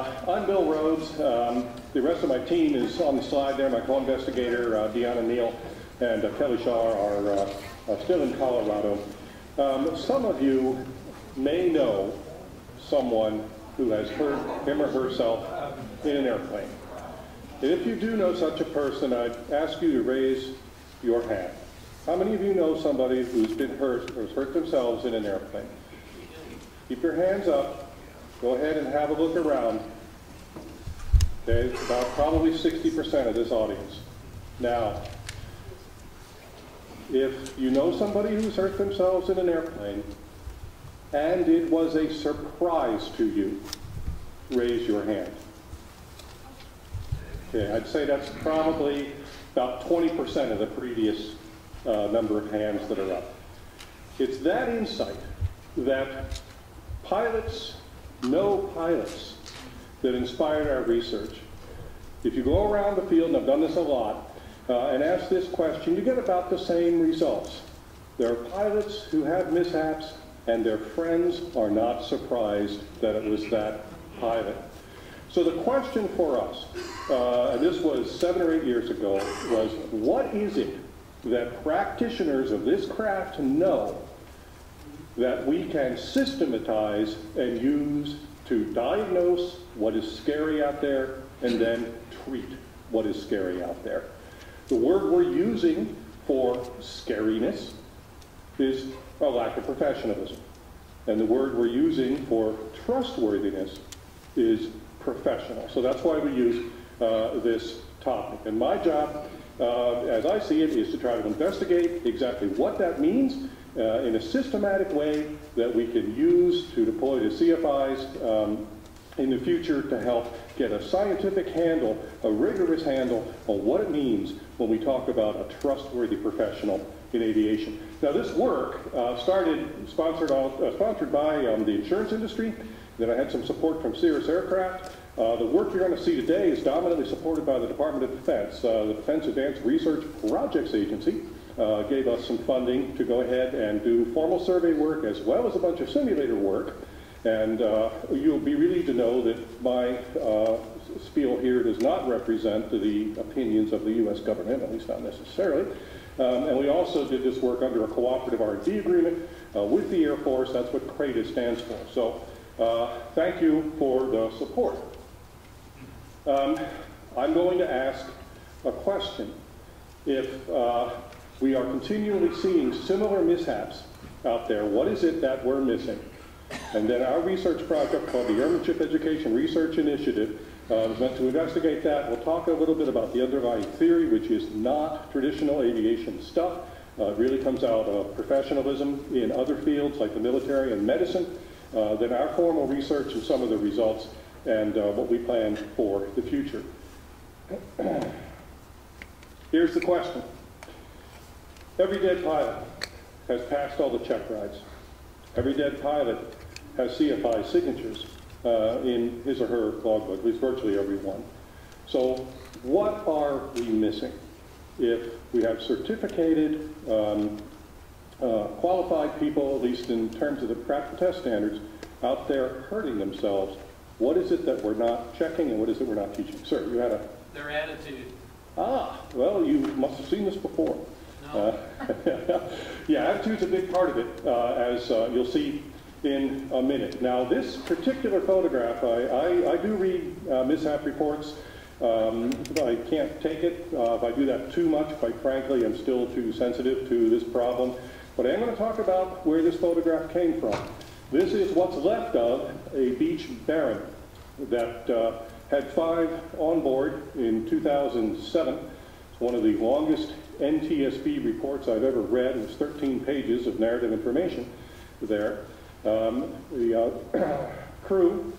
I'm Bill Rhodes. The rest of my team is on the slide there. My co-investigator, Deanna Neal, and Kelly Shaw are still in Colorado. Some of you may know someone who has hurt him or herself in an airplane. And if you do know such a person, I'd ask you to raise your hand. How many of you know somebody who's been hurt or has hurt themselves in an airplane? Keep your hands up. Go ahead and have a look around. Okay, it's about probably 60% of this audience. Now, if you know somebody who's hurt themselves in an airplane, and it was a surprise to you, raise your hand. Okay, I'd say that's probably about 20% of the previous number of hands that are up. It's that insight that pilots know pilots that inspired our research. If you go around the field, and I've done this a lot, and ask this question, you get about the same results. There are pilots who have mishaps, and their friends are not surprised that it was that pilot. So the question for us, and this was 7 or 8 years ago, was what is it that practitioners of this craft know that we can systematize and use to diagnose what is scary out there and then treat what is scary out there? The word we're using for scariness is a lack of professionalism. And the word we're using for trustworthiness is professional. So that's why we use this topic. And my job, as I see it, is to try to investigate exactly what that means in a systematic way that we can use to deploy to CFIs in the future to help get a scientific handle, a rigorous handle on what it means when we talk about a trustworthy professional in aviation. Now this work sponsored by the insurance industry. Then I had some support from Cirrus Aircraft. The work you're going to see today is dominantly supported by the Department of Defense. The Defense Advanced Research Projects Agency gave us some funding to go ahead and do formal survey work as well as a bunch of simulator work. And you'll be relieved to know that my spiel here does not represent the opinions of the U.S. government, at least not necessarily. And we also did this work under a cooperative R&D agreement with the Air Force. That's what CRADA stands for. So thank you for the support. I'm going to ask a question. If we are continually seeing similar mishaps out there, what is it that we're missing? And then our research project called the Airmanship Education Research Initiative was meant to investigate that. We'll talk a little bit about the underlying theory, which is not traditional aviation stuff. It really comes out of professionalism in other fields like the military and medicine. Then our formal research and some of the results and what we plan for the future. Here's the question. Every dead pilot has passed all the check rides. Every dead pilot has CFI signatures in his or her logbook, at least virtually every one. So what are we missing? If we have certificated, qualified people, at least in terms of the practical test standards, out there hurting themselves, what is it that we're not checking and what is it we're not teaching? Sir, you had a... Their attitude. Ah, well, you must have seen this before. No. Yeah, attitude's a big part of it, as you'll see in a minute. Now, this particular photograph, I do read mishap reports. I can't take it. If I do that too much, quite frankly, I'm still too sensitive to this problem. But I am going to talk about where this photograph came from. This is what's left of a Beech Baron that had 5 on board in 2007. It's one of the longest NTSB reports I've ever read. It's 13 pages of narrative information there. The crew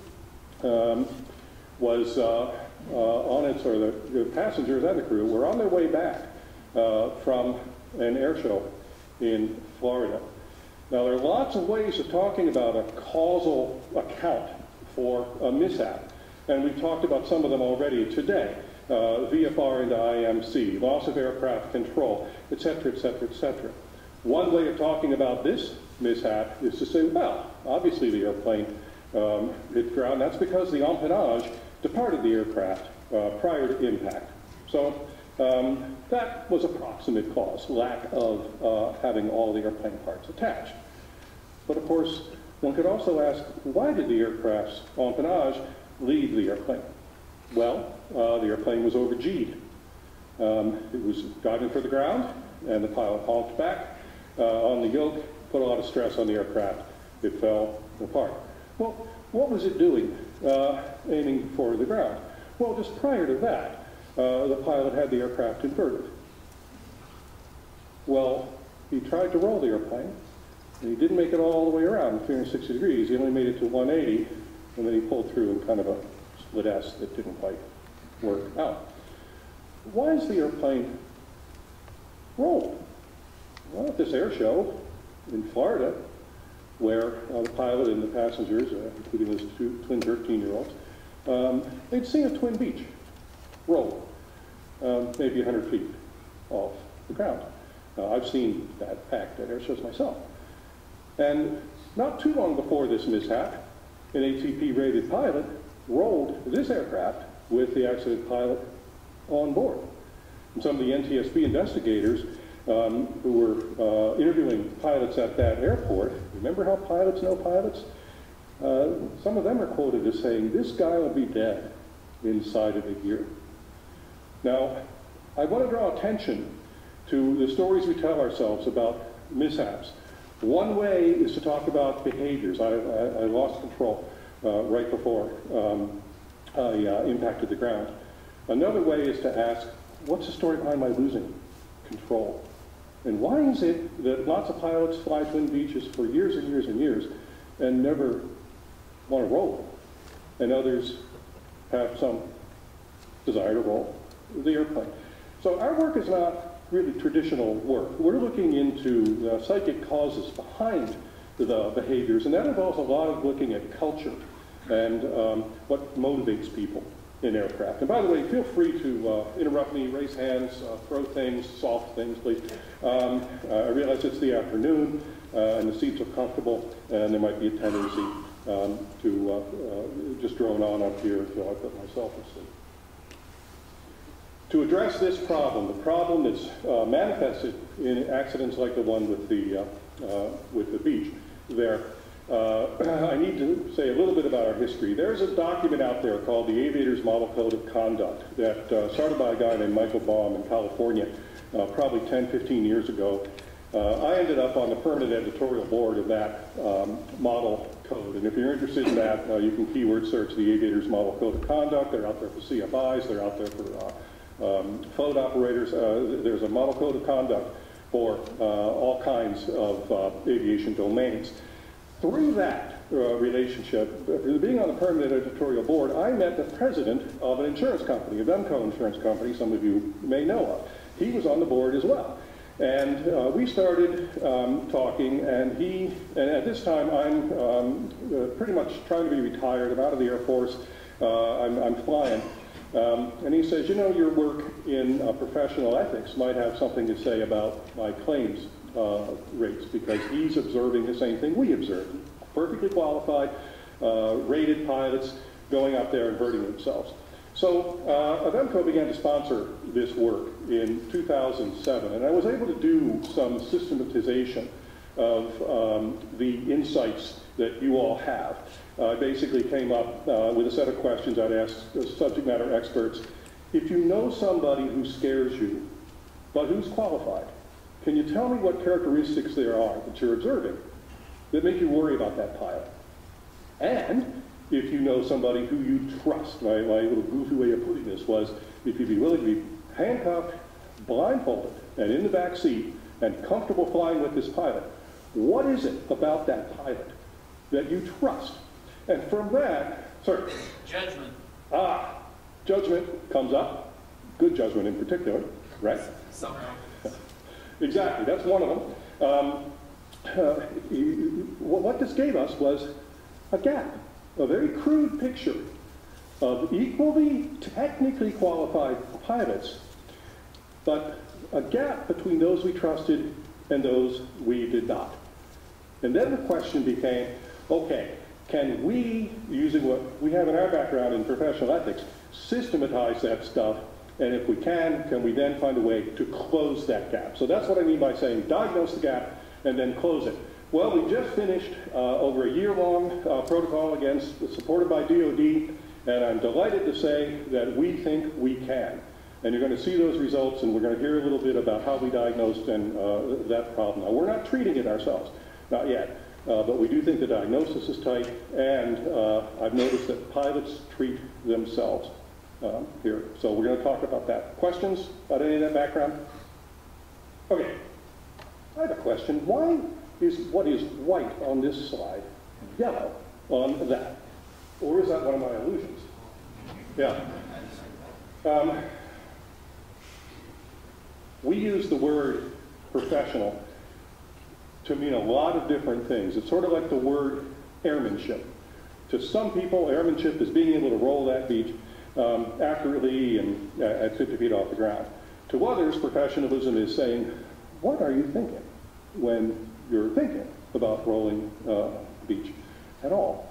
was on its, or the passengers and the crew were on their way back from an air show in Florida. Now, there are lots of ways of talking about a causal account for a mishap, and we've talked about some of them already today. VFR into IMC, loss of aircraft control, et cetera, et cetera, et cetera. One way of talking about this mishap is to say, well, obviously the airplane hit the ground. That's because the empennage departed the aircraft prior to impact. So that was a proximate cause, lack of having all the airplane parts attached. But of course, one could also ask, why did the aircraft's empennage leave the airplane? Well, the airplane was over-G'd. It was diving for the ground, and the pilot honked back on the yoke, put a lot of stress on the aircraft. It fell apart. Well, what was it doing aiming for the ground? Well, just prior to that, the pilot had the aircraft inverted. Well, he tried to roll the airplane, and he didn't make it all the way around 360 degrees. He only made it to 180, and then he pulled through in kind of a split S that didn't quite work out. Why is the airplane rolled? Well, at this air show in Florida, where the pilot and the passengers, including those two twin 13-year-olds, they'd seen a twin beach roll, maybe 100 feet off the ground. I've seen that packed at air shows myself. And not too long before this mishap, an ATP-rated pilot rolled this aircraft with the accident pilot on board. And some of the NTSB investigators who were interviewing pilots at that airport, remember how pilots know pilots? Some of them are quoted as saying, "This guy will be dead inside of a year." Now, I want to draw attention to the stories we tell ourselves about mishaps. One way is to talk about behaviors. I lost control right before I impacted the ground. Another way is to ask, what's the story behind my losing control? And why is it that lots of pilots fly twin beaches for years and years and years and never want to roll, and others have some desire to roll the airplane? So our work is not really traditional work. We're looking into the psychic causes behind the behaviors, and that involves a lot of looking at culture and what motivates people in aircraft. And by the way, feel free to interrupt me, raise hands, throw things, soft things, please. I realize it's the afternoon and the seats are comfortable, and there might be a tendency to just drone on up here until I put myself asleep. To address this problem, the problem that's manifested in accidents like the one with the beach there, I need to say a little bit about our history. There's a document out there called the Aviator's Model Code of Conduct that started by a guy named Michael Baum in California probably 10, 15 years ago. I ended up on the permanent editorial board of that model code. And if you're interested in that, you can keyword search the Aviator's Model Code of Conduct. They're out there for CFIs. They're out there for float operators. There's a model code of conduct for all kinds of aviation domains. Through that relationship, being on the permanent editorial board, I met the president of an insurance company, a Avemco insurance company, some of you may know of. He was on the board as well. And we started talking, and at this time I'm pretty much trying to be retired. I'm out of the Air Force. I'm flying. And he says, you know, your work in professional ethics might have something to say about my claims rates, because he's observing the same thing we observed. Perfectly qualified, rated pilots going out there and hurting themselves. So Avemco began to sponsor this work in 2007, and I was able to do some systematization of the insights that you all have. I basically came up with a set of questions I'd ask subject matter experts. If you know somebody who scares you, but who's qualified, can you tell me what characteristics there are that you're observing that make you worry about that pilot? And if you know somebody who you trust, my little goofy way of putting this was, if you'd be willing to be handcuffed, blindfolded, and in the back seat, and comfortable flying with this pilot, what is it about that pilot that you trust? And from that, sir? Judgment. Judgment comes up. Good judgment in particular, right? Somehow. Exactly, that's one of them. What this gave us was a gap, a very crude picture of equally technically qualified pilots, but a gap between those we trusted and those we did not. And then the question became, okay, can we, using what we have in our background in professional ethics, systematize that stuff? And if we can we then find a way to close that gap? So that's what I mean by saying diagnose the gap and then close it. Well, we just finished over a year-long protocol supported by DOD, and I'm delighted to say that we think we can. And you're going to see those results, and we're going to hear a little bit about how we diagnosed that problem. Now, we're not treating it ourselves, not yet, but we do think the diagnosis is tight, and I've noticed that pilots treat themselves here. So we're going to talk about that. Questions about any of that background? Okay, I have a question. Why is what is white on this slide yellow on that? Or is that one of my illusions? Yeah. We use the word professional to mean a lot of different things. It's sort of like the word airmanship. To some people, airmanship is being able to roll that beach accurately and at 50 feet off the ground. To others, professionalism is saying, what are you thinking when you're thinking about rolling the beach at all?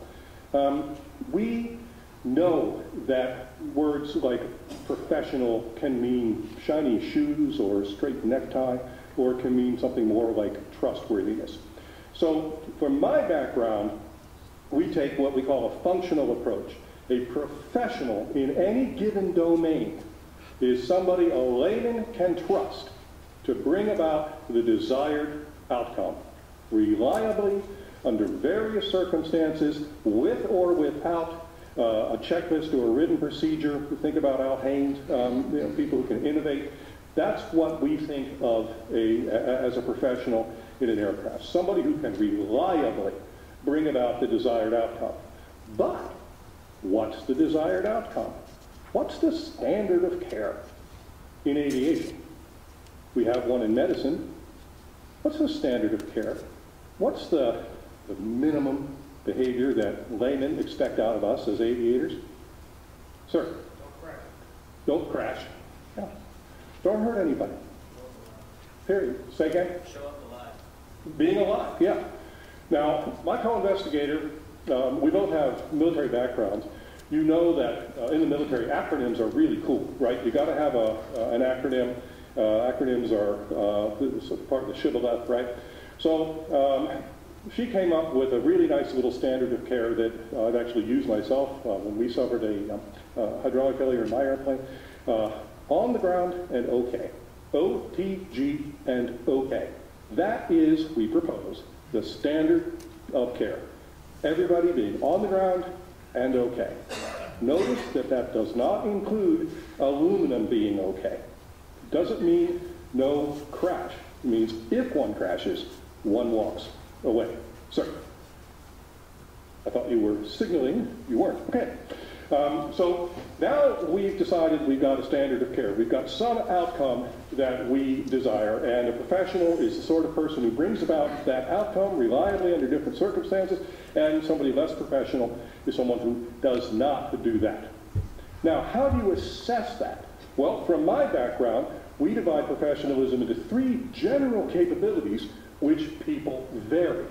We know that words like professional can mean shiny shoes or straight necktie, or it can mean something more like trustworthiness. So from my background, we take what we call a functional approach. A professional in any given domain is somebody a layman can trust to bring about the desired outcome, reliably, under various circumstances, with or without a checklist or a written procedure. Think about Al Haynes, people who can innovate. That's what we think of as a professional in an aircraft. Somebody who can reliably bring about the desired outcome. But what's the desired outcome? What's the standard of care in aviation? We have one in medicine. What's the standard of care? What's the minimum behavior that laymen expect out of us as aviators? Sir? Don't crash. Don't crash. Yeah. Don't hurt anybody. Period. Say again? Show up alive. Being alive, yeah. Now, my co-investigator, we both have military backgrounds. You know that in the military, acronyms are really cool, right? You got to have an acronym. Acronyms are part of the shibboleth, right? So she came up with a really nice little standard of care that I've actually used myself when we suffered a hydraulic failure in my airplane. On the ground and okay. OTG and okay. That is, we propose, the standard of care. Everybody being on the ground and okay. Notice that that does not include aluminum being okay. Doesn't mean no crash. It means if one crashes, one walks away. Sir, I thought you were signaling you weren't. Okay. So now we've decided we've got a standard of care. We've got some outcome that we desire, and a professional is the sort of person who brings about that outcome reliably under different circumstances, and somebody less professional is someone who does not do that. Now, how do you assess that? Well, from my background, we divide professionalism into three general capabilities which people vary,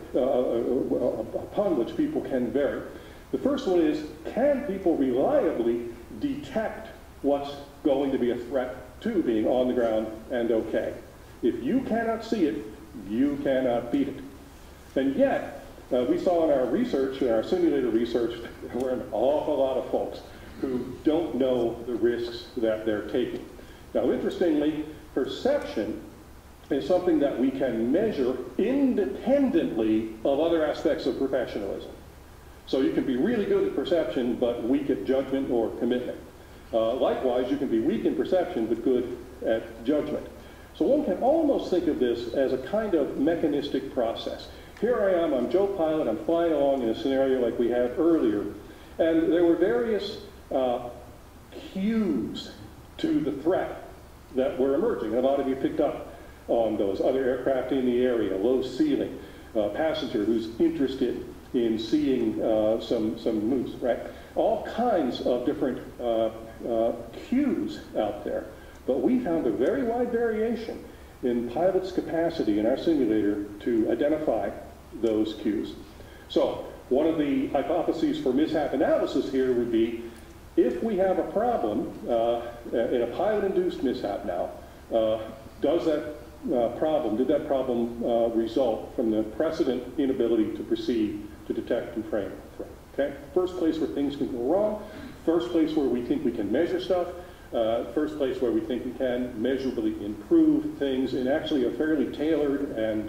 upon which people can vary. The first one is, can people reliably detect what's going to be a threat to being on the ground and okay? If you cannot see it, you cannot beat it. And yet, we saw in our research, in our simulator research, there were an awful lot of folks who don't know the risks that they're taking. Now, interestingly, perception is something that we can measure independently of other aspects of professionalism. So you can be really good at perception, but weak at judgment or commitment. Likewise, you can be weak in perception, but good at judgment. So one can almost think of this as a kind of mechanistic process. Here I am, I'm Joe Pilot, I'm flying along in a scenario like we had earlier, and there were various cues to the threat that were emerging. And a lot of you picked up on those. Other aircraft in the area, low ceiling, passenger who's interested in seeing some moose, right? All kinds of different cues out there. But we found a very wide variation in pilots' capacity in our simulator to identify those cues. So one of the hypotheses for mishap analysis here would be, if we have a problem in a pilot-induced mishap now, did that problem result from the precedent inability to proceed to detect and frame a threat? Okay? First place where things can go wrong, first place where we think we can measure stuff, first place where we think we can measurably improve things in actually a fairly tailored and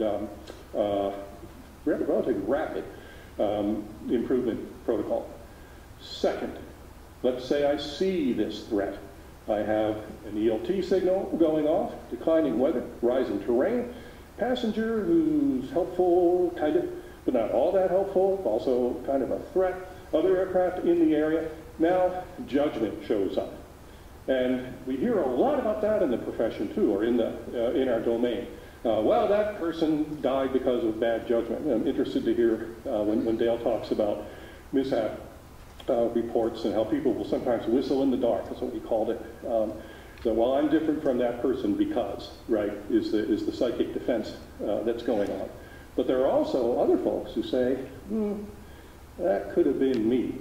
relatively rapid improvement protocol. Second, let's say I see this threat. I have an ELT signal going off, declining weather, rising terrain, passenger who's helpful, kind of, but not all that helpful, also kind of a threat, other aircraft in the area. Now, judgment shows up. And we hear a lot about that in the profession too, or in our domain. Well, that person died because of bad judgment. I'm interested to hear when Dale talks about mishap reports and how people will sometimes whistle in the dark, that's what he called it. So, well, I'm different from that person because, right, is the psychic defense that's going on. But there are also other folks who say, that could have been me.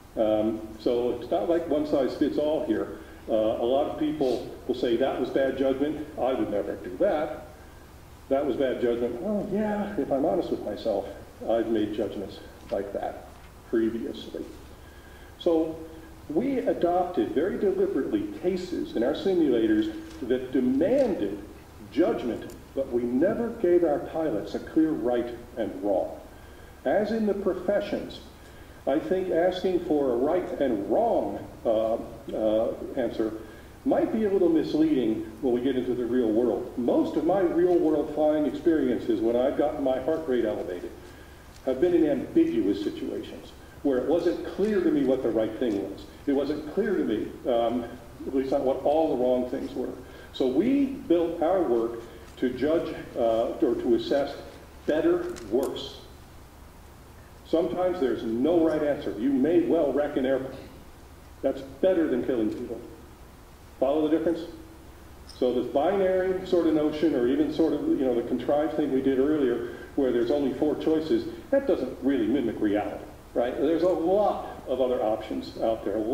So it's not like one size fits all here. A lot of people will say, that was bad judgment, I would never do that. That was bad judgment. Oh yeah, if I'm honest with myself, I've made judgments like that previously. So we adopted very deliberately cases in our simulators that demanded judgment, but we never gave our pilots a clear right and wrong. As in the professions, I think asking for a right and wrong answer might be a little misleading when we get into the real world. Most of my real world flying experiences when I've gotten my heart rate elevated have been in ambiguous situations where it wasn't clear to me what the right thing was. It wasn't clear to me, at least not what all the wrong things were. So we built our work to judge or to assess better, worse. Sometimes there's no right answer. You may well wreck an airplane. That's better than killing people. Follow the difference? So this binary sort of notion, or even sort of, the contrived thing we did earlier, where there's only 4 choices, that doesn't really mimic reality, right? There's a lot of other options out there.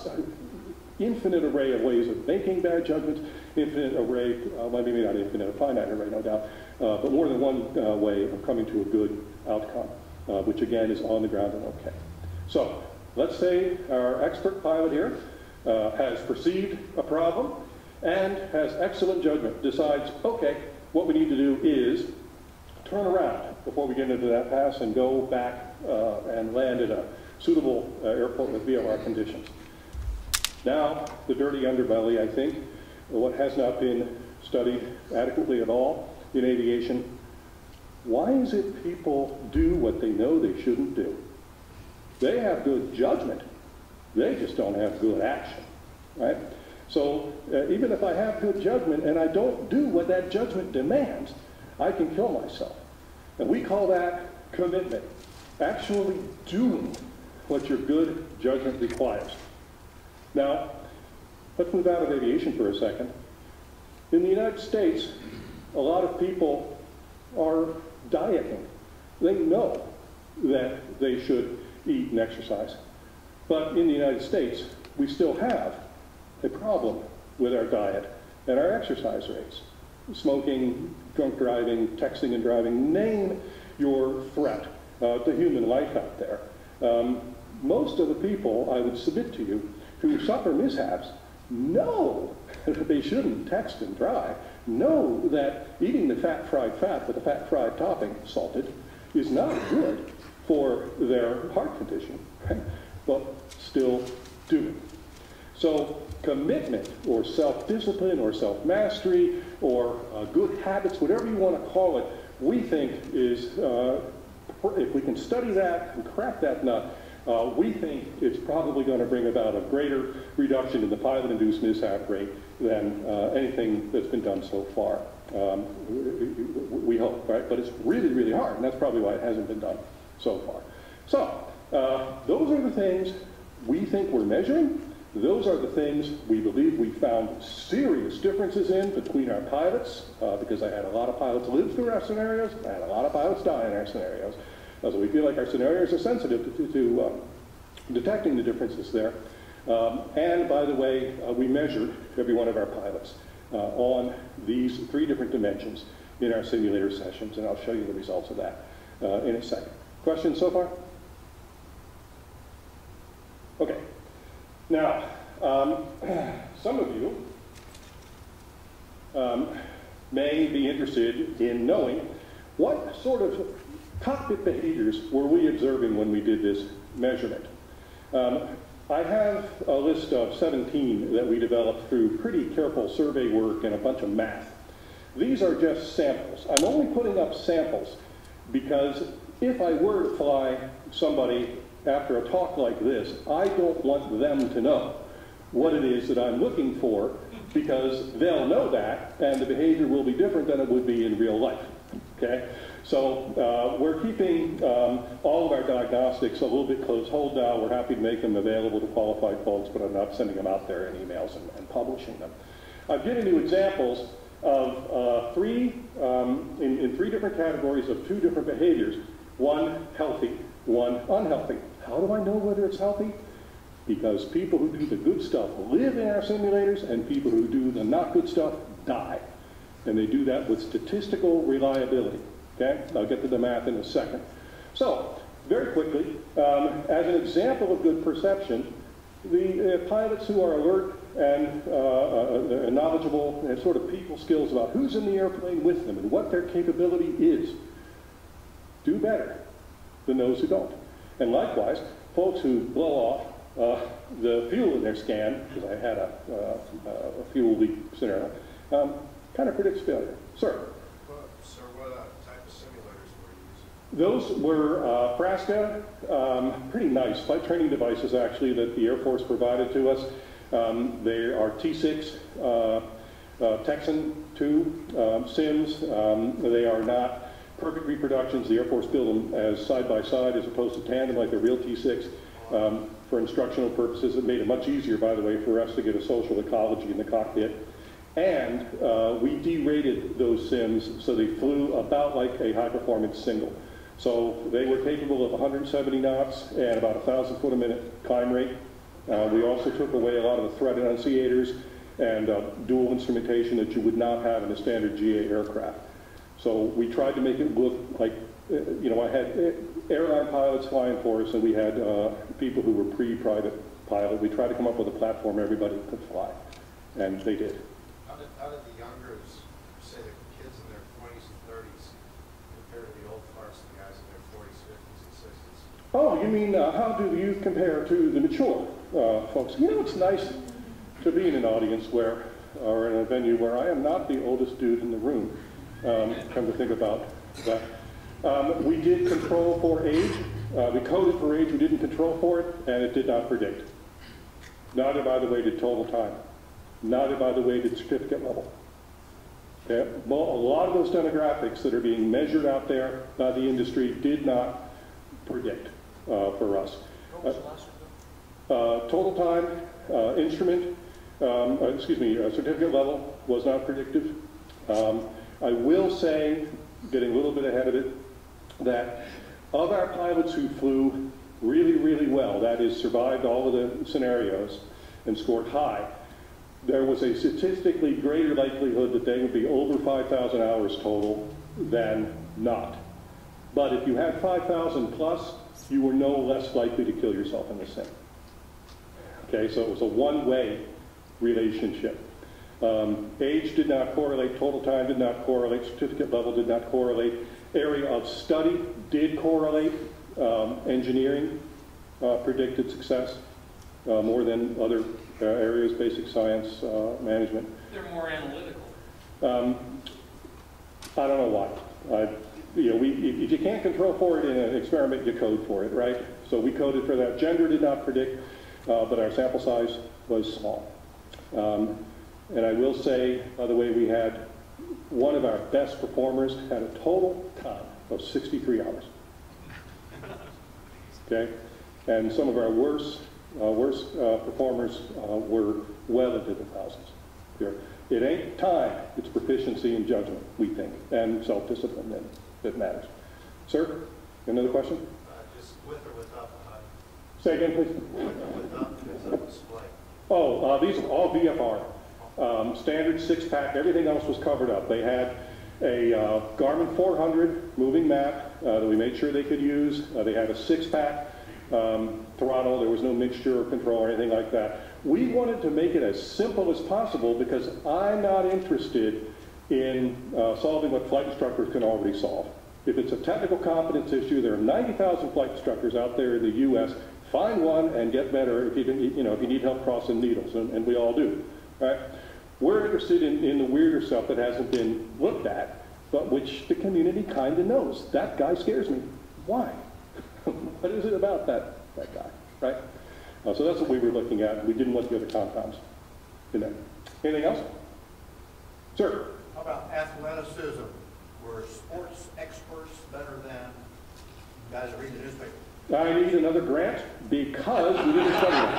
Infinite array of ways of making bad judgments, infinite array, maybe not infinite, a finite array, no doubt, but more than one way of coming to a good outcome, which again is on the ground and okay. So let's say our expert pilot here has perceived a problem and has excellent judgment, decides, okay, what we need to do is turn around before we get into that pass and go back and land at a suitable airport with VFR conditions. Now, the dirty underbelly, I think, what has not been studied adequately at all in aviation, why is it people do what they know they shouldn't do? They have good judgment. They just don't have good action, right? So even if I have good judgment and I don't do what that judgment demands, I can kill myself. And we call that commitment, actually doing what your good judgment requires. Now, let's move out of aviation for a second. In the United States, a lot of people are dieting. They know that they should eat and exercise. But in the United States, we still have a problem with our diet and our exercise rates. Smoking, drunk driving, texting and driving, name your threat to human life out there. Most of the people, I would submit to you, who suffer mishaps know that they shouldn't text and drive, know that eating the fat-fried fat with the fat-fried topping, salted, is not good for their heart condition, right? But still do it. So commitment or self-discipline or self-mastery or good habits, whatever you want to call it, we think is, if we can study that and crack that nut, we think it's probably going to bring about a greater reduction in the pilot-induced mishap rate than anything that's been done so far. We hope, right? But it's really, really hard, and that's probably why it hasn't been done so far. So those are the things we think we're measuring. Those are the things we believe we found serious differences in between our pilots, because I had a lot of pilots live through our scenarios, I had a lot of pilots die in our scenarios. So we feel like our scenarios are sensitive to detecting the differences there. And by the way, we measured every one of our pilots on these 3 different dimensions in our simulator sessions, and I'll show you the results of that in a second. Questions so far? Okay. Now, some of you may be interested in knowing what sort of cockpit behaviors were we observing when we did this measurement. I have a list of 17 that we developed through pretty careful survey work and a bunch of math. These are just samples. I'm only putting up samples because if I were to fly somebody after a talk like this, I don't want them to know what it is that I'm looking for, because they'll know that and the behavior will be different than it would be in real life. Okay? So we're keeping all of our diagnostics a little bit close hold now. We're happy to make them available to qualified folks, but I'm not sending them out there in emails and publishing them. I've given you examples of in 3 different categories of 2 different behaviors. One healthy, one unhealthy. How do I know whether it's healthy? Because people who do the good stuff live in our simulators, and people who do the not good stuff die. And they do that with statistical reliability. Okay? I'll get to the math in a second. So, very quickly, as an example of good perception, the pilots who are alert and knowledgeable and sort of people skills about who's in the airplane with them and what their capability is do better than those who don't. And likewise, folks who blow off the fuel in their scan, because I had a fuel leak scenario, kind of predicts failure. Sir? Sir, what type of simulators were you using? Those were Frasca, pretty nice flight training devices actually that the Air Force provided to us. They are T6 Texan 2 sims. They are not perfect reproductions. The Air Force built them as side-by-side as opposed to tandem like the real T6. For instructional purposes, it made it much easier, by the way, for us to get a social ecology in the cockpit. And we derated those sims so they flew about like a high-performance single. So they were capable of 170 knots and about 1,000 foot a minute climb rate. We also took away a lot of the threat enunciators and dual instrumentation that you would not have in a standard GA aircraft. So we tried to make it look like, you know, I had airline pilots flying for us, and we had people who were pre-private pilot. We tried to come up with a platform everybody could fly, and they did. How did the youngers, say the kids in their 20s and 30s, compare to the old farts, the guys in their 40s, 50s, and 60s? Oh, you mean how do the youth compare to the mature folks? You know, it's nice to be in an audience where, or in a venue where I am not the oldest dude in the room. Come to think about that. We did control for age. We coded for age. We didn't control for it, and it did not predict. Neither, by the way, did total time. Neither, by the way, did certificate level. Okay? Well, a lot of those demographics that are being measured out there by the industry did not predict for us. What was the last one? Total time, instrument, certificate level was not predictive. I will say, getting a little bit ahead of it, that of our pilots who flew really, really well, that is, survived all of the scenarios and scored high, there was a statistically greater likelihood that they would be over 5,000 hours total than not. But if you had 5,000 plus, you were no less likely to kill yourself in the sim. Okay, so it was a one-way relationship. Age did not correlate, total time did not correlate, certificate level did not correlate, area of study did correlate, engineering predicted success more than other areas, basic science, management. They're more analytical. I don't know why. If you can't control for it in an experiment, you code for it, right? So we coded for that. Gender did not predict, but our sample size was small. And I will say, by the way, we had one of our best performers had a total time of 63 hours. Okay? And some of our worst performers were well into the thousands. Here. It ain't time, it's proficiency and judgment, we think, and self-discipline that matters. Sir? Another question? Just with or without the HUD? Say again, please. With or without the display? Oh, these are all VFR. Standard six-pack, everything else was covered up. They had a Garmin 400 moving map that we made sure they could use. They had a six-pack throttle. There was no mixture or control or anything like that. We wanted to make it as simple as possible because I'm not interested in solving what flight instructors can already solve. If it's a technical competence issue, there are 90,000 flight instructors out there in the U.S. Find one and get better if you need help crossing needles, and we all do. Right? We're interested in the weirder stuff that hasn't been looked at, but which the community kind of knows. That guy scares me. Why? What is it about that guy? Right? So that's what we were looking at. We didn't want the other compounds in there. Anything else? Sir? How about athleticism? Were sports experts better than guys that read the newspaper? I need another grant because we didn't study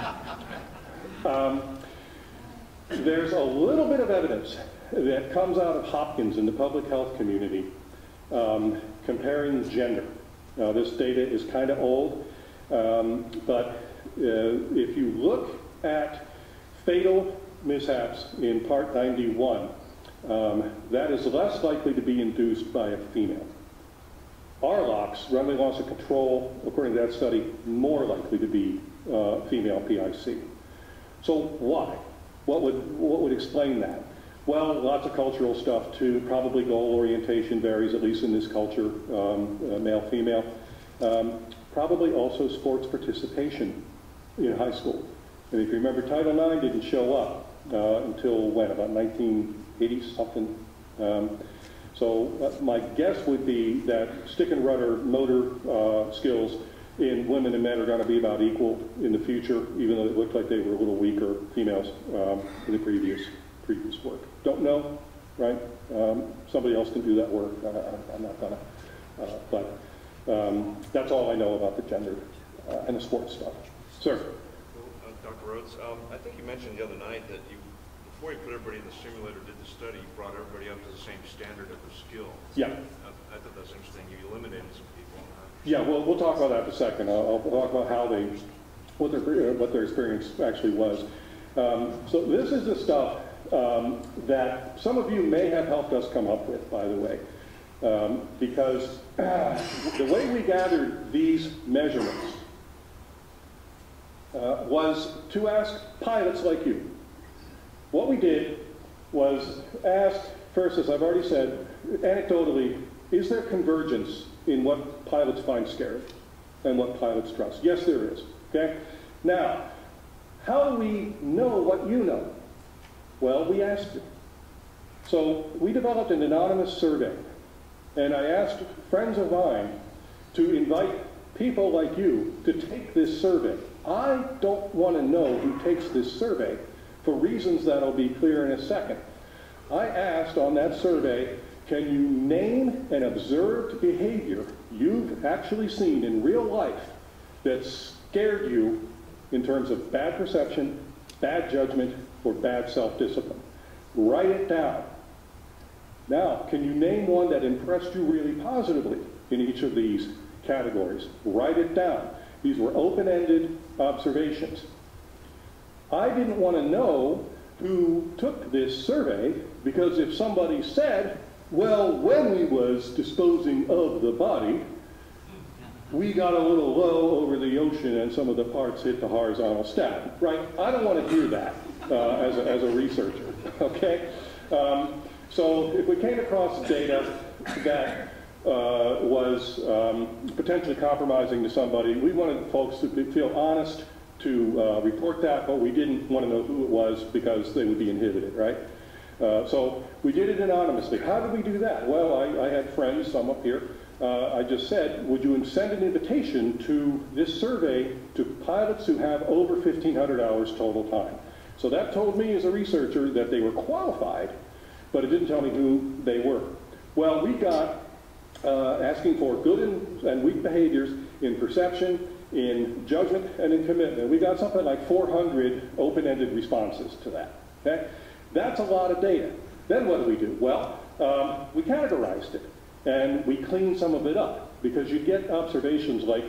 it. There's a little bit of evidence that comes out of Hopkins in the public health community comparing gender. Now, this data is kind of old, but if you look at fatal mishaps in Part 91, that is less likely to be induced by a female. RLOCs, runway loss of control, according to that study, more likely to be female PIC. So why? What would explain that? Well, lots of cultural stuff too. Probably goal orientation varies, at least in this culture, male, female. Probably also sports participation in high school. And if you remember, Title IX didn't show up until when? About 1980 something. So my guess would be that stick and rudder motor skills in women and men are going to be about equal in the future, even though it looked like they were a little weaker, females, in the previous work. Don't know, right? Somebody else can do that work. I'm not going to. But that's all I know about the gender and the sports stuff. Sir? Dr. Rhodes, I think you mentioned the other night that before you put everybody in the simulator, did the study, you brought everybody up to the same standard of the skill. Yeah. I thought that's interesting. You eliminated some people. Yeah, we'll talk about that in a second. I'll talk about how what their experience actually was. So this is the stuff that some of you may have helped us come up with, by the way, because the way we gathered these measurements was to ask pilots like you. What we did was ask, first, as I've already said, anecdotally, is there convergence in what pilots find scary and what pilots trust? Yes, there is. Okay? Now, how do we know what you know? Well, we asked you. So we developed an anonymous survey, and I asked friends of mine to invite people like you to take this survey. I don't want to know who takes this survey for reasons that'll be clear in a second. I asked on that survey, can you name an observed behavior you've actually seen in real life that scared you in terms of bad perception, bad judgment, or bad self-discipline? Write it down. Now, can you name one that impressed you really positively in each of these categories? Write it down. These were open-ended observations. I didn't want to know who took this survey because if somebody said, well, when we was disposing of the body, we got a little low over the ocean and some of the parts hit the horizontal stab, right? I don't want to hear that as a researcher, okay? So if we came across data that was potentially compromising to somebody, we wanted folks to feel honest to report that, but we didn't want to know who it was because they would be inhibited, right? So we did it anonymously. How did we do that? Well, I had friends, some up here. I just said, would you send an invitation to this survey to pilots who have over 1,500 hours total time? So that told me as a researcher that they were qualified, but it didn't tell me who they were. Well, we got asking for good and weak behaviors in perception, in judgment, and in commitment. We got something like 400 open-ended responses to that. Okay? That's a lot of data. Then what do we do? Well, we categorized it, and we cleaned some of it up. because you get observations like,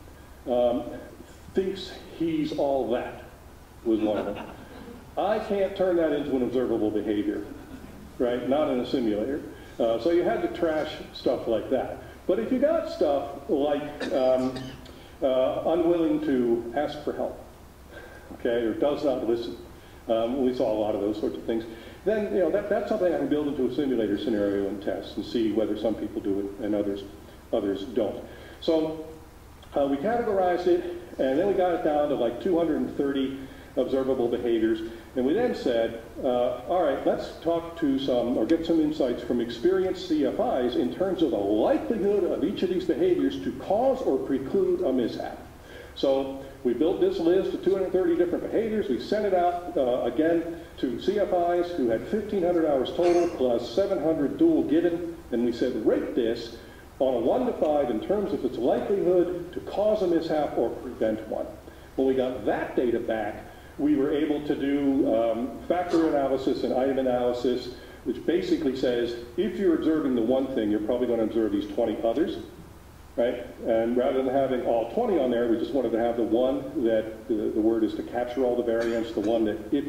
thinks he's all that, was one of them. I can't turn that into an observable behavior, right? Not in a simulator. So you had to trash stuff like that. But if you got stuff like unwilling to ask for help, okay, or does not listen, we saw a lot of those sorts of things, then that's something I can build into a simulator scenario and test and see whether some people do it and others don't. So we categorized it, and then we got it down to like 230 observable behaviors, and we then said, all right, let's talk to some, or get some insights from experienced CFIs in terms of the likelihood of each of these behaviors to cause or preclude a mishap. So we built this list of 230 different behaviors. We sent it out, again, to CFIs who had 1,500 hours total plus 700 dual given, and we said, rate this on a 1 to 5 in terms of its likelihood to cause a mishap or prevent one. When we got that data back, we were able to do factor analysis and item analysis, which basically says, if you're observing the one thing, you're probably going to observe these 20 others, right? And rather than having all 20 on there, we just wanted to have the one that, the word is to capture all the variants, the one that if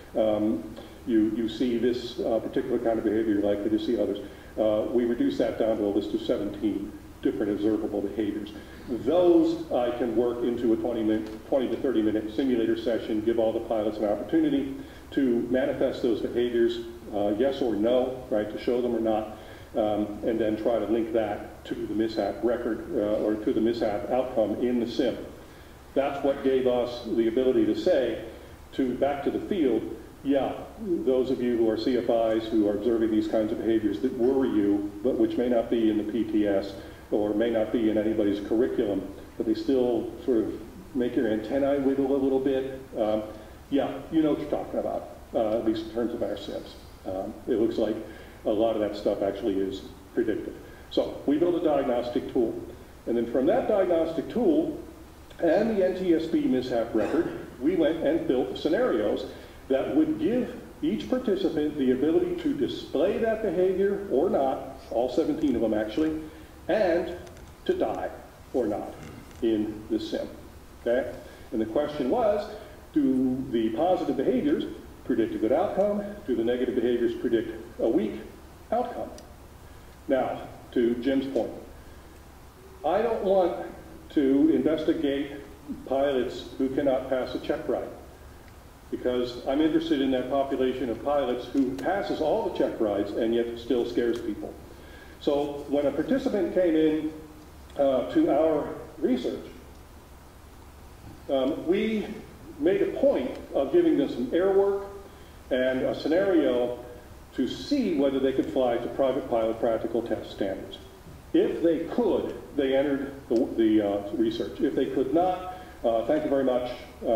you see this particular kind of behavior, you're likely to see others. We reduced that down to a list of 17 different observable behaviors. Those I can work into a 20 to 30 minute simulator session, give all the pilots an opportunity to manifest those behaviors, yes or no, right, to show them or not, and then try to link that to the mishap record or to the mishap outcome in the sim. That's what gave us the ability to say, back to the field, yeah, those of you who are CFIs who are observing these kinds of behaviors that worry you, but which may not be in the PTS or may not be in anybody's curriculum, but they still sort of make your antennae wiggle a little bit, yeah, you know what you're talking about, at least in terms of our sims. It looks like a lot of that stuff actually is predictive. So we built a diagnostic tool, and then from that diagnostic tool and the NTSB mishap record, we went and built scenarios that would give each participant the ability to display that behavior or not, all 17 of them actually, and to die or not in the sim, okay? And the question was, do the positive behaviors predict a good outcome? Do the negative behaviors predict a weak outcome? Now, to Jim's point, I don't want to investigate pilots who cannot pass a check ride, because I'm interested in that population of pilots who passes all the check rides and yet still scares people. So when a participant came in to our research, we made a point of giving them some air work and a scenario to see whether they could fly to private pilot practical test standards. If they could, they entered the research. If they could not, thank you very much,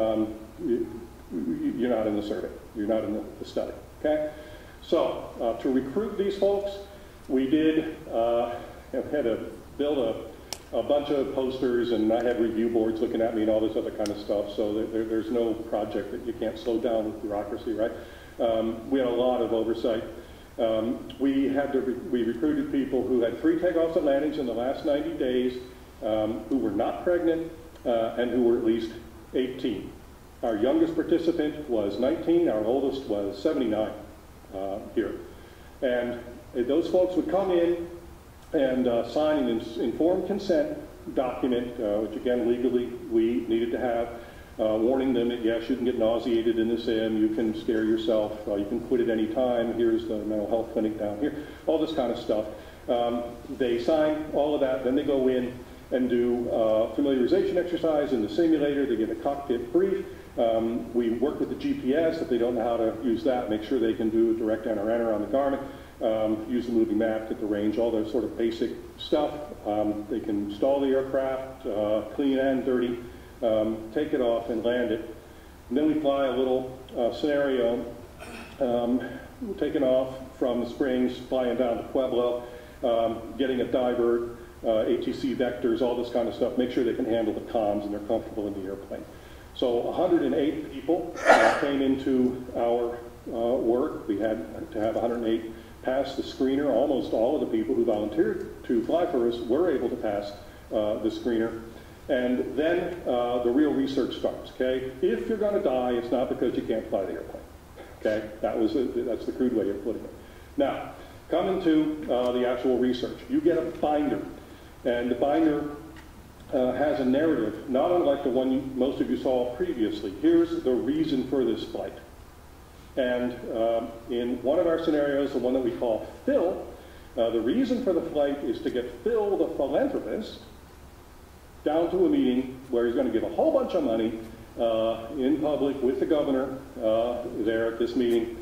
you're not in the survey. You're not in the study, okay? So to recruit these folks, we did, had to build a bunch of posters, and I had review boards looking at me and all this other kind of stuff, so there's no project that you can't slow down with bureaucracy, right? We had a lot of oversight. We recruited people who had 3 takeoffs and landings in the last 90 days, who were not pregnant, and who were at least 18. Our youngest participant was 19, our oldest was 79 here. And those folks would come in and sign an informed consent document, which again legally we needed to have, warning them that yes, you can get nauseated in the sim, you can scare yourself, you can quit at any time, here's the mental health clinic down here, all this kind of stuff. They sign all of that, then they go in and do familiarization exercise in the simulator, they get a cockpit brief. We work with the GPS if they don't know how to use that, make sure they can do direct enter on the Garmin, use the moving map, get the range, all that sort of basic stuff. They can install the aircraft, clean and dirty, take it off and land it. And then we fly a little scenario, taking off from the Springs, flying down to Pueblo, getting a diver, ATC vectors, all this kind of stuff, make sure they can handle the comms and they're comfortable in the airplane. So 108 people came into our work. We had to have 108 passed the screener. Almost all of the people who volunteered to fly for us were able to pass the screener. And then the real research starts, okay? If you're going to die, it's not because you can't fly the airplane, okay? That's the crude way of putting it. Now, coming to the actual research, you get a binder, and the binder has a narrative, not unlike the one most of you saw previously. Here's the reason for this flight. And in one of our scenarios, the one that we call Phil, the reason for the flight is to get Phil, the philanthropist, down to a meeting where he's going to give a whole bunch of money in public with the governor there at this meeting,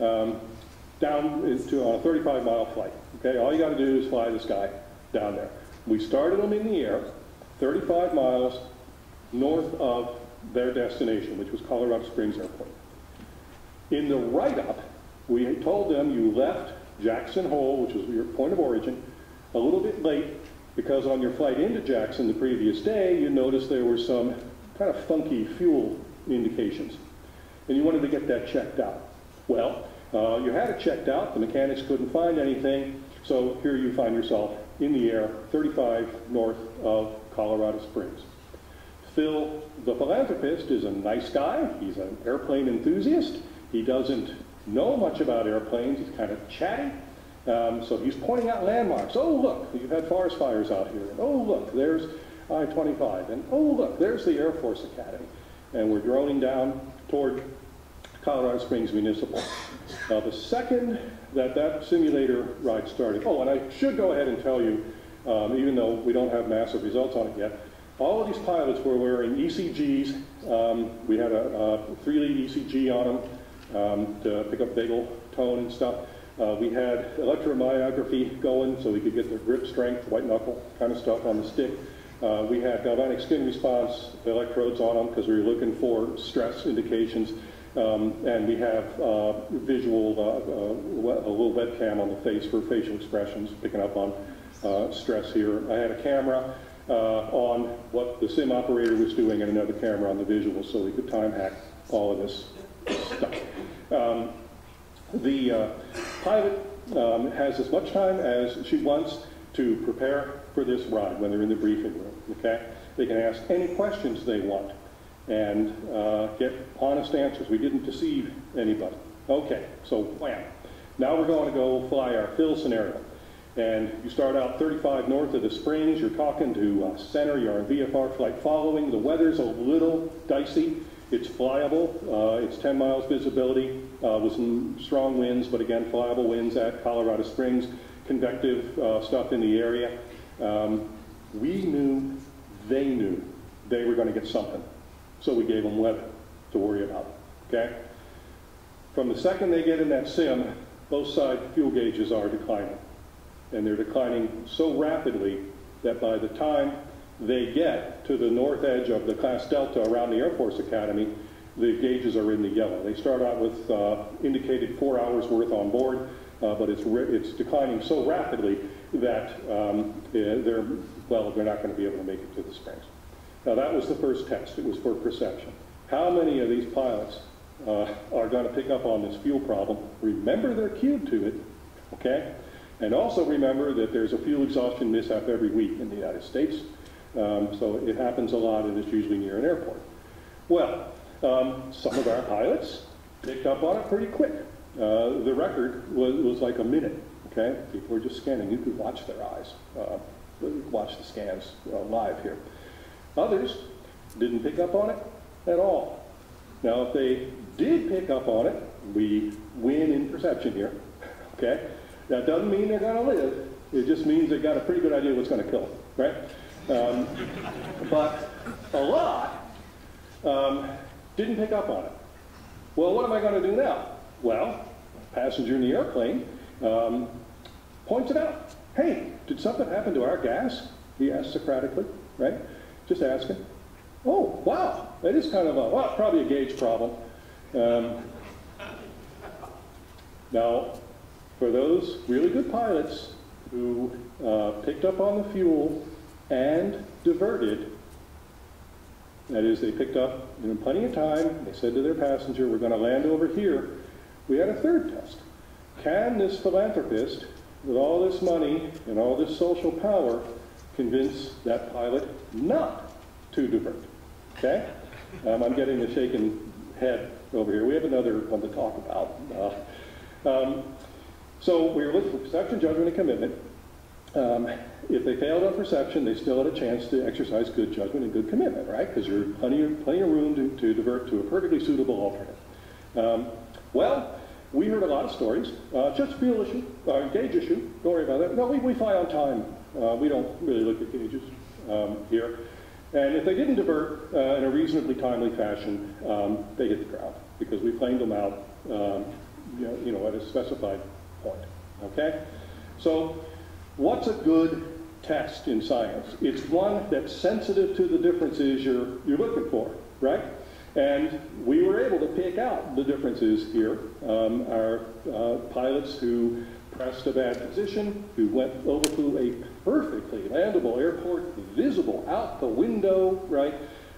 down into on a 35-mile flight. Okay, all you got to do is fly this guy down there. We started him in the air, 35 miles north of their destination, which was Colorado Springs Airport. In the write-up, we told them you left Jackson Hole, which was your point of origin, a little bit late because on your flight into Jackson the previous day, you noticed there were some kind of funky fuel indications, and you wanted to get that checked out. Well, you had it checked out. The mechanics couldn't find anything, so here you find yourself in the air, 35 north of Colorado Springs. Phil, the philanthropist, is a nice guy. He's an airplane enthusiast. He doesn't know much about airplanes. He's kind of chatty. So he's pointing out landmarks. Oh, look, you've had forest fires out here. And, oh, look, there's I-25. And, oh, look, there's the Air Force Academy. And we're droning down toward Colorado Springs Municipal. Now, the second that that simulator ride started, oh, and I should go ahead and tell you, even though we don't have massive results on it yet, all of these pilots were wearing ECGs. We had a 3-lead ECG on them to pick up vagal tone and stuff. We had electromyography going so we could get the grip strength, white knuckle kind of stuff on the stick. We had galvanic skin response electrodes on them because we were looking for stress indications. And we have visual, a little webcam on the face for facial expressions, picking up on stress here. I had a camera on what the sim operator was doing and another camera on the visuals so we could time hack all of this stuff. The pilot has as much time as she wants to prepare for this ride when they're in the briefing room, okay? They can ask any questions they want and get honest answers. We didn't deceive anybody. Okay, so wham. Now we're going to go fly our Phil scenario. And you start out 35 north of the Springs, you're talking to center, you're on VFR flight following. The weather's a little dicey. It's flyable. It's 10 miles visibility with some strong winds, but again, flyable winds at Colorado Springs, convective stuff in the area. We knew, they knew they were going to get something. So we gave them weather to worry about, okay? From the second they get in that sim, both side fuel gauges are declining. And they're declining so rapidly that by the time they get to the north edge of the Class Delta around the Air Force Academy, the gauges are in the yellow. They start out with indicated 4 hours worth on board, but it's declining so rapidly that they're not going to be able to make it to the Springs. Now that was the first test. It was for perception. How many of these pilots are going to pick up on this fuel problem? Remember they're cued to it, okay? And also remember that there's a fuel exhaustion mishap every week in the United States. So it happens a lot and it's usually near an airport. Well, some of our pilots picked up on it pretty quick. The record was like a minute, okay? People were just scanning. You could watch their eyes, watch the scans live here. Others didn't pick up on it at all. Now, if they did pick up on it, we win in perception here, okay? That doesn't mean they're going to live. It just means they got a pretty good idea what's going to kill them, right? But a lot didn't pick up on it. Well, what am I going to do now? Well, passenger in the airplane points it out. Hey, did something happen to our gas? He asked Socratically, right? Just asking. Oh, wow, that is kind of probably a gauge problem. Now, for those really good pilots who picked up on the fuel and diverted, that is, they picked up plenty of time, they said to their passenger, we're going to land over here. We had a third test. Can this philanthropist, with all this money and all this social power, convince that pilot not to divert? Okay? I'm getting a shaken head over here. We have another one to talk about. So we were looking for perception, judgment, and commitment. If they failed on perception, they still had a chance to exercise good judgment and good commitment, right? Because you're plenty of room to divert to a perfectly suitable alternate. Well, we heard a lot of stories. Just fuel issue, gauge issue. Don't worry about that. No, we fly on time. We don't really look at gauges here. And if they didn't divert in a reasonably timely fashion, they hit the ground because we planed them out, at a specified point. Okay? So, what's a good test in science? It's one that's sensitive to the differences you're looking for, right? And we were able to pick out the differences here. Our pilots who pressed a bad position, who overflew a perfectly landable airport, visible out the window, right?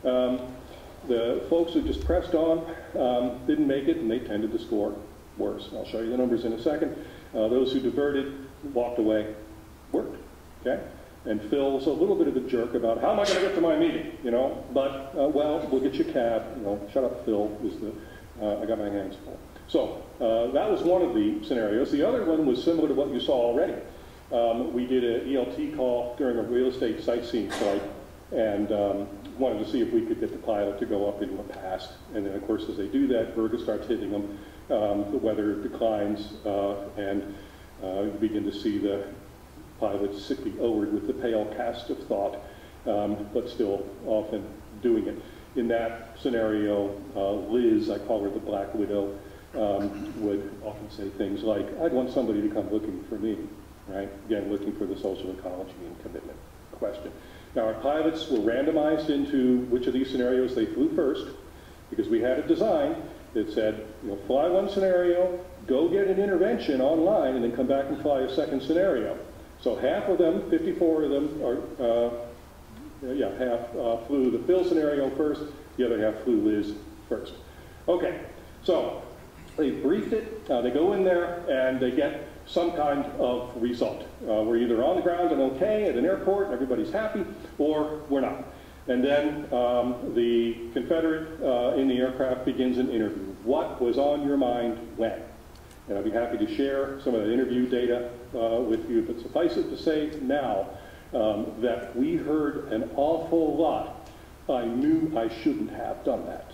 The folks who just pressed on didn't make it, and they tended to score worse. I'll show you the numbers in a second. Those who diverted, walked away, worked, okay? And Phil's a little bit of a jerk about, how am I going to get to my meeting, But, well, we'll get you a cab, shut up, Phil, I got my hands full. So, that was one of the scenarios. The other one was similar to what you saw already. We did an ELT call during a real estate sightseeing flight, and wanted to see if we could get the pilot to go up into a pass. And then, of course, as they do that, Virga starts hitting them, the weather declines, and you begin to see the pilot sickly over with the pale cast of thought, but still often doing it. In that scenario, Liz, I call her the Black Widow, would often say things like, I'd want somebody to come looking for me, right? Again, looking for the social ecology and commitment question. Now, our pilots were randomized into which of these scenarios they flew first, because we had a design that said, fly one scenario, go get an intervention online, and then come back and fly a second scenario. So half of them, 54 of them, half flew the Phil scenario first, the other half flew Liz first. Okay, so they briefed it, they go in there, and they get some kind of result. We're either on the ground and okay at an airport, and everybody's happy, or we're not. And then the Confederate in the aircraft begins an interview. What was on your mind when? And I'd be happy to share some of the interview data with you, but suffice it to say now that we heard an awful lot. I knew I shouldn't have done that.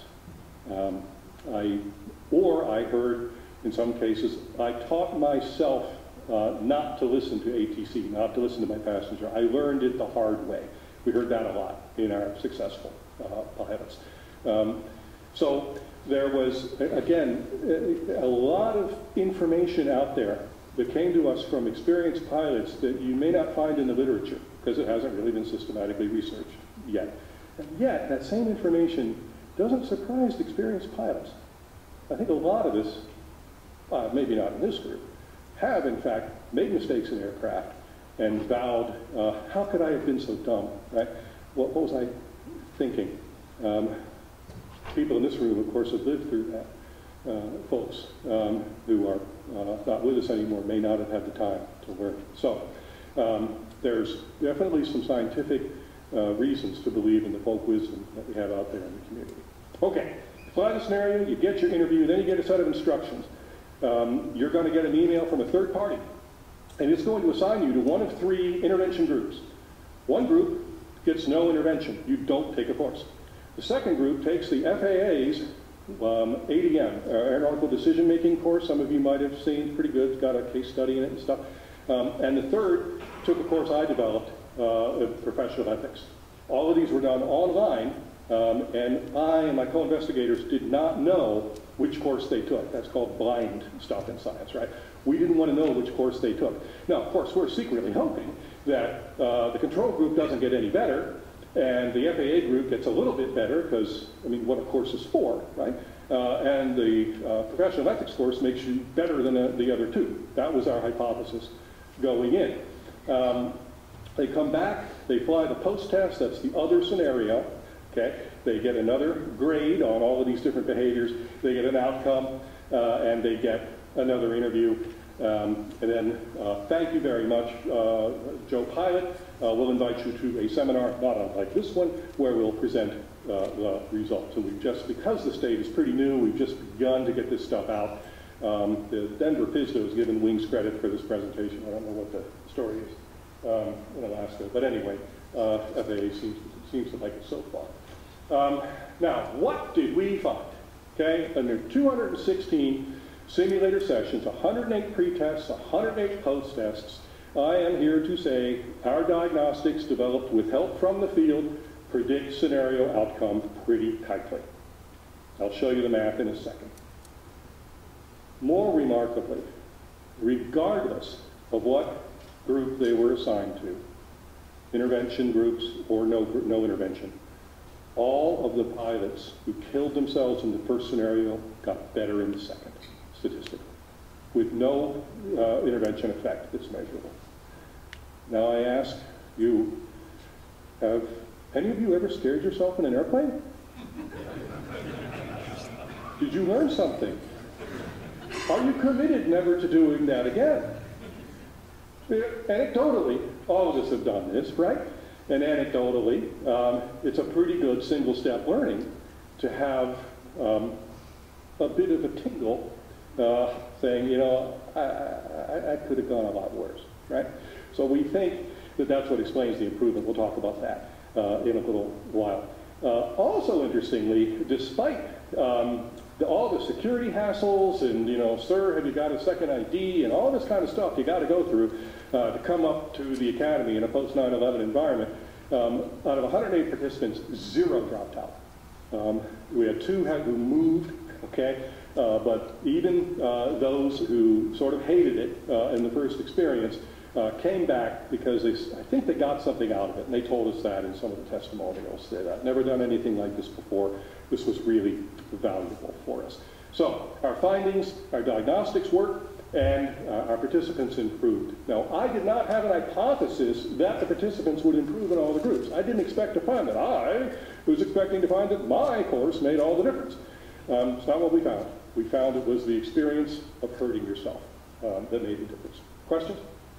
I heard, in some cases, I taught myself not to listen to ATC, not to listen to my passenger. I learned it the hard way. We heard that a lot in our successful pilots. So there was, again, a lot of information out there that came to us from experienced pilots that you may not find in the literature because it hasn't really been systematically researched yet. And yet, that same information doesn't surprise experienced pilots. I think a lot of us, maybe not in this group, have in fact made mistakes in aircraft and vowed, how could I have been so dumb, right? What was I thinking? People in this room, of course, have lived through that. Folks who are not with us anymore may not have had the time to learn. So there's definitely some scientific reasons to believe in the folk wisdom that we have out there in the community. Okay, fly the scenario, you get your interview, then you get a set of instructions. You're going to get an email from a third party, and it's going to assign you to one of 3 intervention groups. One group gets no intervention. You don't take a course. The second group takes the FAA's ADM, Aeronautical Decision Making course. Some of you might have seen, pretty good. It's got a case study in it and stuff. And the third took a course I developed, Professional Ethics. All of these were done online, and I and my co-investigators did not know which course they took. That's called blind stuff in science, right? We didn't want to know which course they took. Now, of course, we're secretly hoping that the control group doesn't get any better, and the FAA group gets a little bit better, because, I mean, what a course is for, right? And the professional ethics course makes you better than the other 2. That was our hypothesis going in. They come back, they fly the post-test, that's the other scenario, okay? They get another grade on all of these different behaviors, they get an outcome, and they get another interview. And then, thank you very much, Joe Pilot. We'll invite you to a seminar, not unlike this one, where we'll present the results. And we've just, because the state is pretty new, we've just begun to get this stuff out. The Denver PISDO has given Wings credit for this presentation. I don't know what the story is in Alaska, but anyway, FAA seems to like it so far. Now, what did we find? Okay, under 216 simulator sessions, 108 pre-tests, 108 post-tests, I am here to say our diagnostics developed with help from the field predict scenario outcome pretty tightly. I'll show you the math in a second. More remarkably, regardless of what group they were assigned to, intervention groups or no intervention, all of the pilots who killed themselves in the first scenario got better in the second, statistically, with no intervention effect that's measurable. Now I ask you, have any of you ever scared yourself in an airplane? Did you learn something? Are you committed never to doing that again? Anecdotally, all of us have done this, right? And anecdotally, it's a pretty good single-step learning to have a bit of a tingle saying, you know, I could have gone a lot worse, right? So we think that that's what explains the improvement. We'll talk about that in a little while. Also, interestingly, despite all the security hassles and, you know, sir, have you got a second ID and all this kind of stuff you got to go through to come up to the academy in a post-9/11 environment, out of 108 participants, 0 dropped out. We had 2 who moved, okay, but even those who sort of hated it in the first experience came back because I think they got something out of it, and they told us that in some of the testimonials. They'd never done anything like this before. This was really valuable for us. So our findings, our diagnostics work, and our participants improved. Now, I did not have an hypothesis that the participants would improve in all the groups. I didn't expect to find that. I was expecting to find that my course made all the difference. It's not what we found. We found it was the experience of hurting yourself that made the difference. Questions?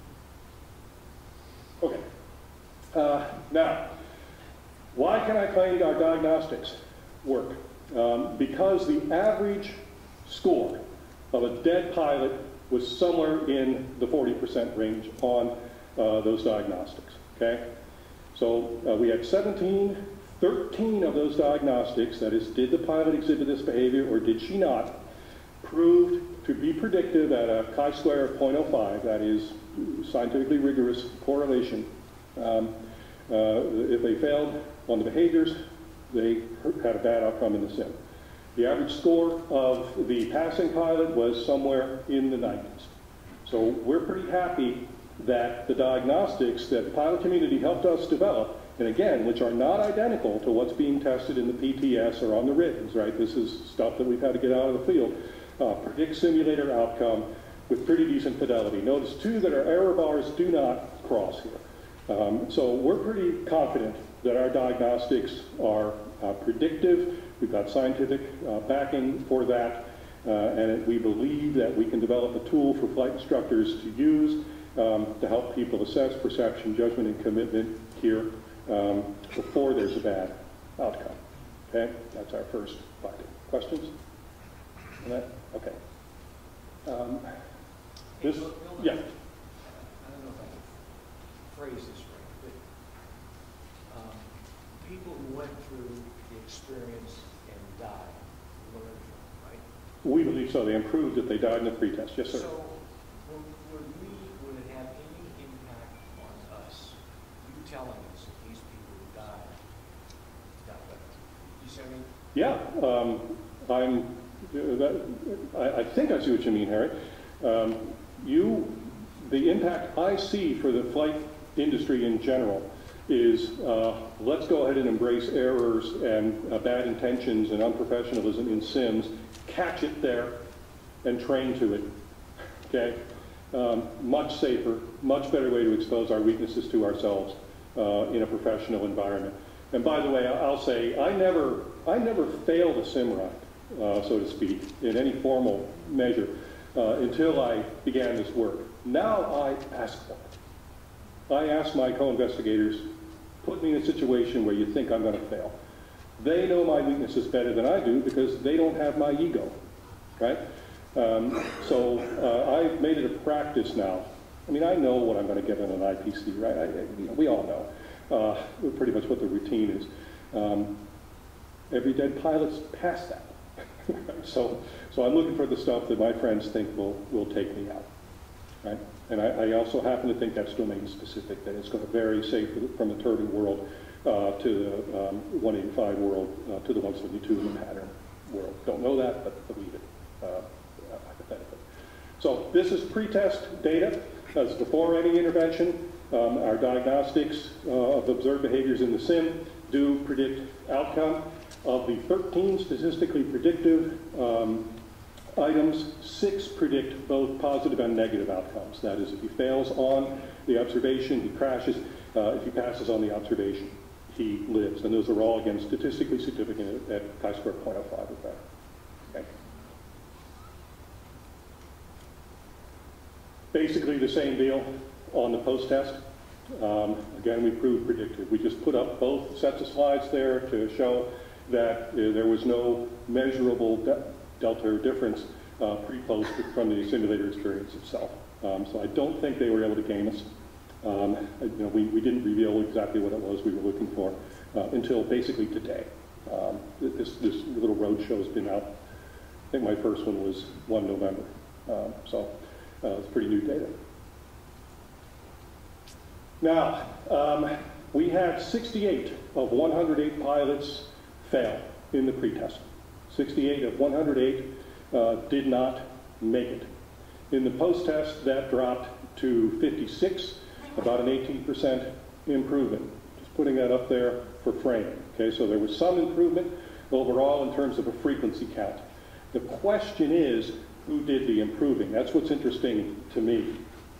Okay. Now, why can I claim our diagnostics work? Because the average score of a dead pilot was somewhere in the 40% range on those diagnostics, okay? So we had 13 of those diagnostics, that is, did the pilot exhibit this behavior or did she not, proved to be predictive at a chi-square of 0.05, that is scientifically rigorous correlation. If they failed on the behaviors, they had a bad outcome in the sim. The average score of the passing pilot was somewhere in the 90s. So we're pretty happy that the diagnostics that the pilot community helped us develop, and again, which are not identical to what's being tested in the PTS or on the writtens, right? This is stuff that we've had to get out of the field. Predict simulator outcome with pretty decent fidelity. Notice too that our error bars do not cross here. So we're pretty confident that our diagnostics are predictive. We've got scientific backing for that, and we believe that we can develop a tool for flight instructors to use to help people assess perception, judgment, and commitment here before there's a bad outcome. Okay, that's our first finding. Questions on that? Okay. This, yeah. I don't know if I can phrase this right, but people who went through the experience and died learned from it, right? We believe so. They improved if they died in the pretest. Yes, sir. So would it have any impact on us, you telling us that these people who died got better? You see what I mean? Yeah. I think I see what you mean, Harry. The impact I see for the flight industry in general is let's go ahead and embrace errors and bad intentions and unprofessionalism in sims, catch it there, and train to it. Okay? Much safer, much better way to expose our weaknesses to ourselves in a professional environment. And by the way, I'll say I never failed a sim ride, so to speak, in any formal measure. until I began this work. Now I ask for it. I ask my co-investigators, put me in a situation where you think I'm going to fail. They know my weaknesses better than I do because they don't have my ego, right? So I've made it a practice now. I mean, I know what I'm going to get in an IPC, right? We all know pretty much what the routine is. Every dead pilot's past that. So I'm looking for the stuff that my friends think will take me out, right? And I also happen to think that's domain specific, that it's going to vary, say, from the turbine world to the 185 world to the 172 in the pattern world. Don't know that, but believe it, hypothetically. So this is pre-test data. That's before any intervention. Our diagnostics of observed behaviors in the sim do predict outcome. Of the 13 statistically predictive items, 6 predict both positive and negative outcomes. That is, if he fails on the observation, he crashes. If he passes on the observation, he lives. And those are all, again, statistically significant at chi-square 0.05 or better. Okay. Basically the same deal on the post-test. Again, we proved predictive. We just put up both sets of slides there to show that there was no measurable delta or difference pre-post from the simulator experience itself. So I don't think they were able to game us. We didn't reveal exactly what it was we were looking for until basically today. This little road show has been out. I think my first one was 1 November. So it's pretty new data. Now, we had 68 of 108 pilots fail in the pretest. 68 of 108 did not make it. In the post-test, that dropped to 56, about an 18% improvement. Just putting that up there for framing. Okay, so there was some improvement overall in terms of a frequency count. The question is, who did the improving? That's what's interesting to me.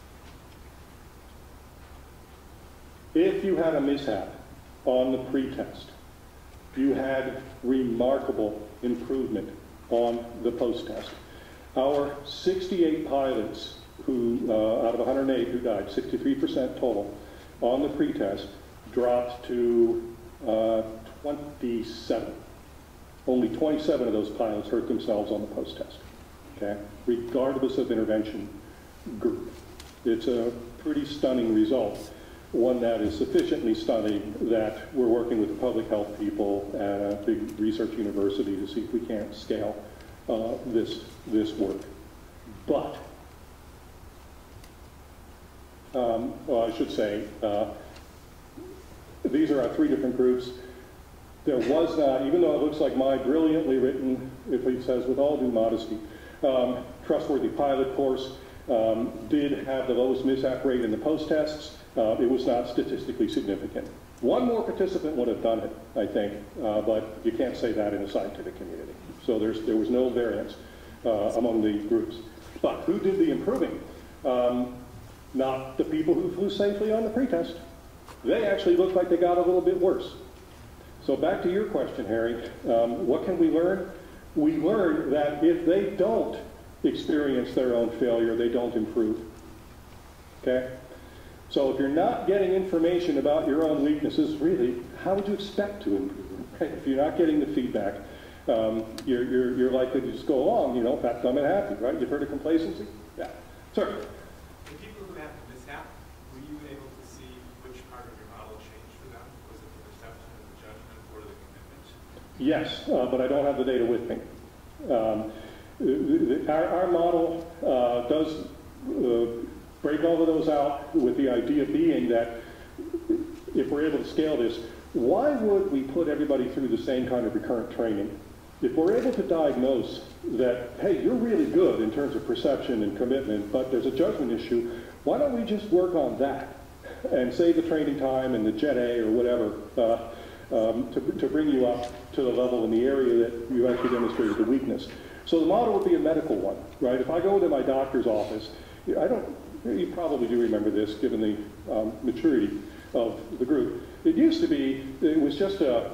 If you had a mishap on the pretest, you had remarkable improvement on the post-test. Our 68 pilots who, out of 108 who died, 63% total, on the pretest dropped to 27. Only 27 of those pilots hurt themselves on the post-test, okay? Regardless of intervention group. It's a pretty stunning result. One that is sufficiently stunning that we're working with the public health people at a big research university to see if we can't scale this work. But, well, I should say, these are our 3 different groups. There was not, even though it looks like my brilliantly written, if he says with all due modesty, trustworthy pilot course did have the lowest mishap rate in the post-tests. It was not statistically significant. One more participant would have done it, I think, but you can't say that in the scientific community. So there was no variance among the groups. But who did the improving? Not the people who flew safely on the pretest. They actually looked like they got a little bit worse. So back to your question, Harry, what can we learn? We learn that if they don't experience their own failure, they don't improve. Okay? So if you're not getting information about your own weaknesses, really, how would you expect to improve? Right? If you're not getting the feedback, you're likely to just go along, you know, fat, dumb, and happy, right? You've heard of complacency? Yeah. Sir? The people who had the mishap, were you able to see which part of your model changed for them? Was it the perception or the judgment or the commitment? Yes, but I don't have the data with me. Our model does break all of those out with the idea being that if we're able to scale this, why would we put everybody through the same kind of recurrent training? If we're able to diagnose that, hey, you're really good in terms of perception and commitment, but there's a judgment issue, why don't we just work on that and save the training time and the Jet A or whatever to bring you up to the level in the area that you actually demonstrated the weakness. So the model would be a medical one, right? If I go to my doctor's office, you probably do remember this given the maturity of the group. It used to be, it was just a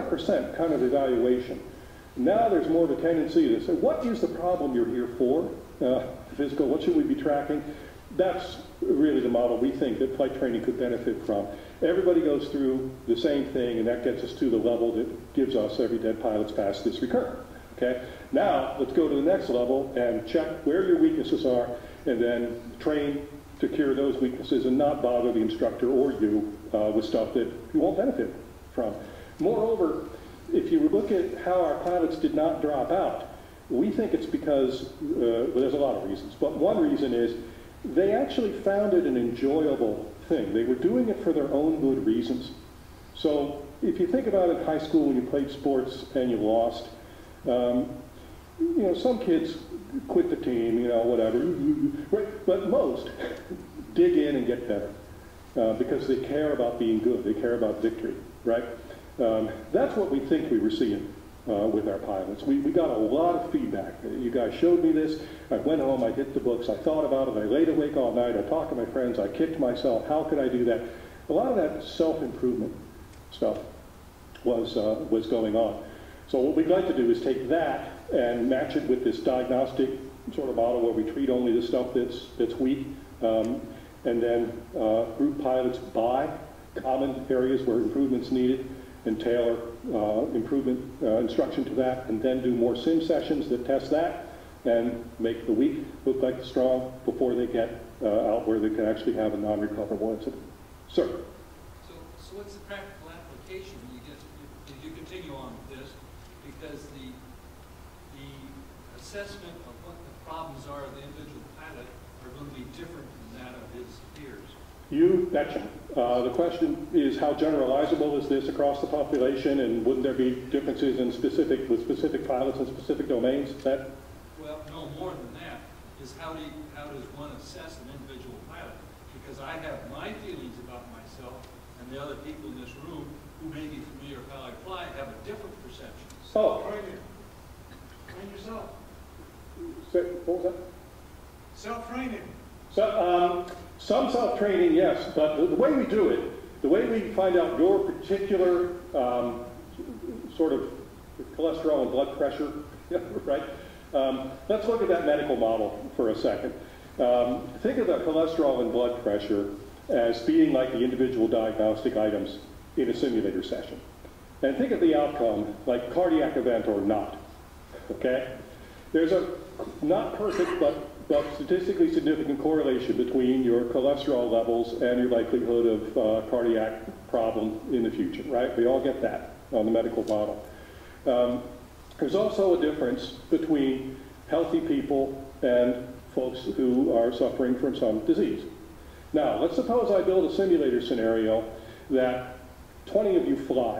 100% kind of evaluation. Now there's more of a tendency to say, what is the problem you're here for? physical, what should we be tracking? That's really the model we think that flight training could benefit from. Everybody goes through the same thing, and that gets us to the level that gives us every dead pilot's pass this recurrent. Okay? Now, let's go to the next level and check where your weaknesses are, and then train to cure those weaknesses and not bother the instructor or you with stuff that you won't benefit from. Moreover, if you look at how our pilots did not drop out, we think it's because, well, there's a lot of reasons, but one reason is they actually found it an enjoyable thing. They were doing it for their own good reasons. So if you think about it in high school when you played sports and you lost, you know, some kids quit the team, you know, whatever, but most dig in and get better because they care about being good. They care about victory, right? That's what we think we were seeing with our pilots. We got a lot of feedback. You guys showed me this. I went home, I hit the books, I thought about it, I laid awake all night, I talked to my friends, I kicked myself. How could I do that? A lot of that self-improvement stuff was going on. So what we'd like to do is take that and match it with this diagnostic sort of model where we treat only the stuff that's weak, and then group pilots by common areas where improvement's needed and tailor improvement instruction to that, and then do more sim sessions that test that and make the weak look like the strong before they get out where they can actually have a non-recoverable incident. Sir? So what's the practical application if you continue on with this? Because the assessment of what the problems are of the individual pilot are going to be different from that of his peers. You betcha. The question is how generalizable is this across the population, and wouldn't there be differences in with specific pilots and specific domains? That? Well, no, more than that is how does one assess an individual pilot? Because I have my feelings about myself, and the other people in this room who may be familiar with how I fly have a different perception. Oh. Train yourself. What was that? Self-training. So, some self-training, yes, but the way we do it, the way we find out your particular sort of cholesterol and blood pressure, right? Let's look at that medical model for a second. Think of the cholesterol and blood pressure as being like the individual diagnostic items in a simulator session. And think of the outcome like cardiac event or not, okay? There's a not perfect, but statistically significant correlation between your cholesterol levels and your likelihood of cardiac problem in the future, right? We all get that on the medical model. There's also a difference between healthy people and folks who are suffering from some disease. Now, let's suppose I build a simulator scenario that 20 of you fly,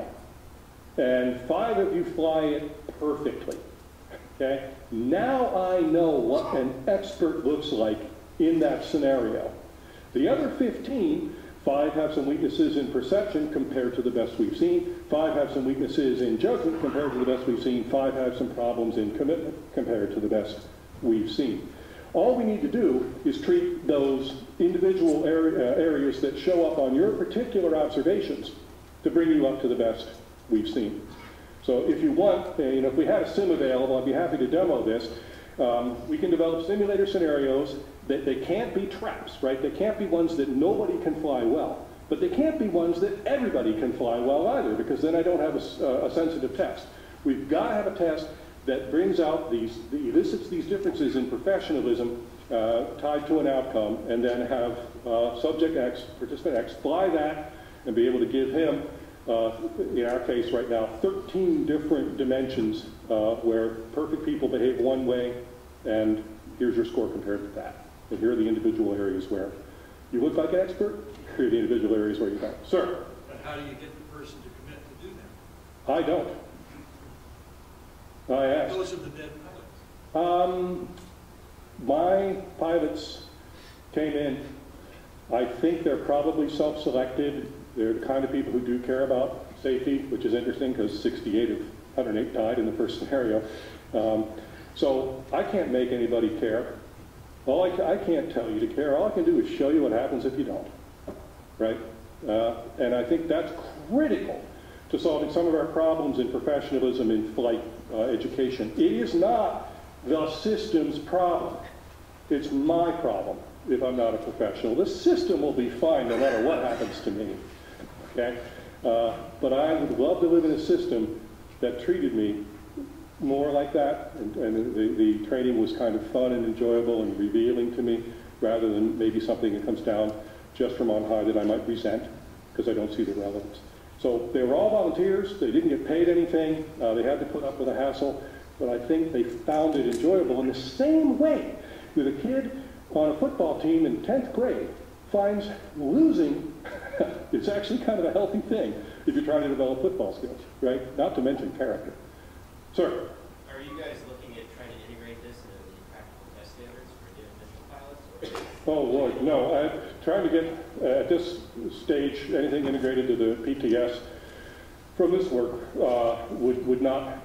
and 5 of you fly it perfectly. Okay? Now I know what an expert looks like in that scenario. The other 15, 5 have some weaknesses in perception compared to the best we've seen, 5 have some weaknesses in judgment compared to the best we've seen, 5 have some problems in commitment compared to the best we've seen. All we need to do is treat those individual areas that show up on your particular observations to bring you up to the best we've seen. So if you want, you know, if we had a sim available, I'd be happy to demo this. We can develop simulator scenarios that they can't be traps, right? They can't be ones that nobody can fly well. But they can't be ones that everybody can fly well either, because then I don't have a sensitive test. We've got to have a test that brings out elicits these differences in professionalism tied to an outcome, and then have subject X, participant X, fly that and be able to give him, in our case right now, 13 different dimensions where perfect people behave one way, and here's your score compared to that. And here are the individual areas where you look like an expert, here are the individual areas where you don't. Sir? But how do you get the person to commit to do that? I don't. I asked. Those are the dead pilots. My pilots came in. I think they're probably self-selected. They're the kind of people who do care about safety, which is interesting because 68 of 108 died in the first scenario. So I can't make anybody care. I can't tell you to care. All I can do is show you what happens if you don't, right? And I think that's critical to solving some of our problems in professionalism in flight education. It is not the system's problem. It's my problem if I'm not a professional. The system will be fine no matter what happens to me, okay? But I would love to live in a system that treated me more like that, and the training was kind of fun and enjoyable and revealing to me, rather than maybe something that comes down just from on high that I might resent because I don't see the relevance. So they were all volunteers. They didn't get paid anything. They had to put up with the hassle, but I think they found it enjoyable in the same way that a kid on a football team in 10th grade finds losing it's actually kind of a healthy thing if you're trying to develop football skills, right? Not to mention character. Sir? Are you guys looking at trying to integrate this into the practical test standards for the individual pilots? Or? Oh, Lord, no. I'm trying to get, at this stage, anything integrated to the PTS from this work would not,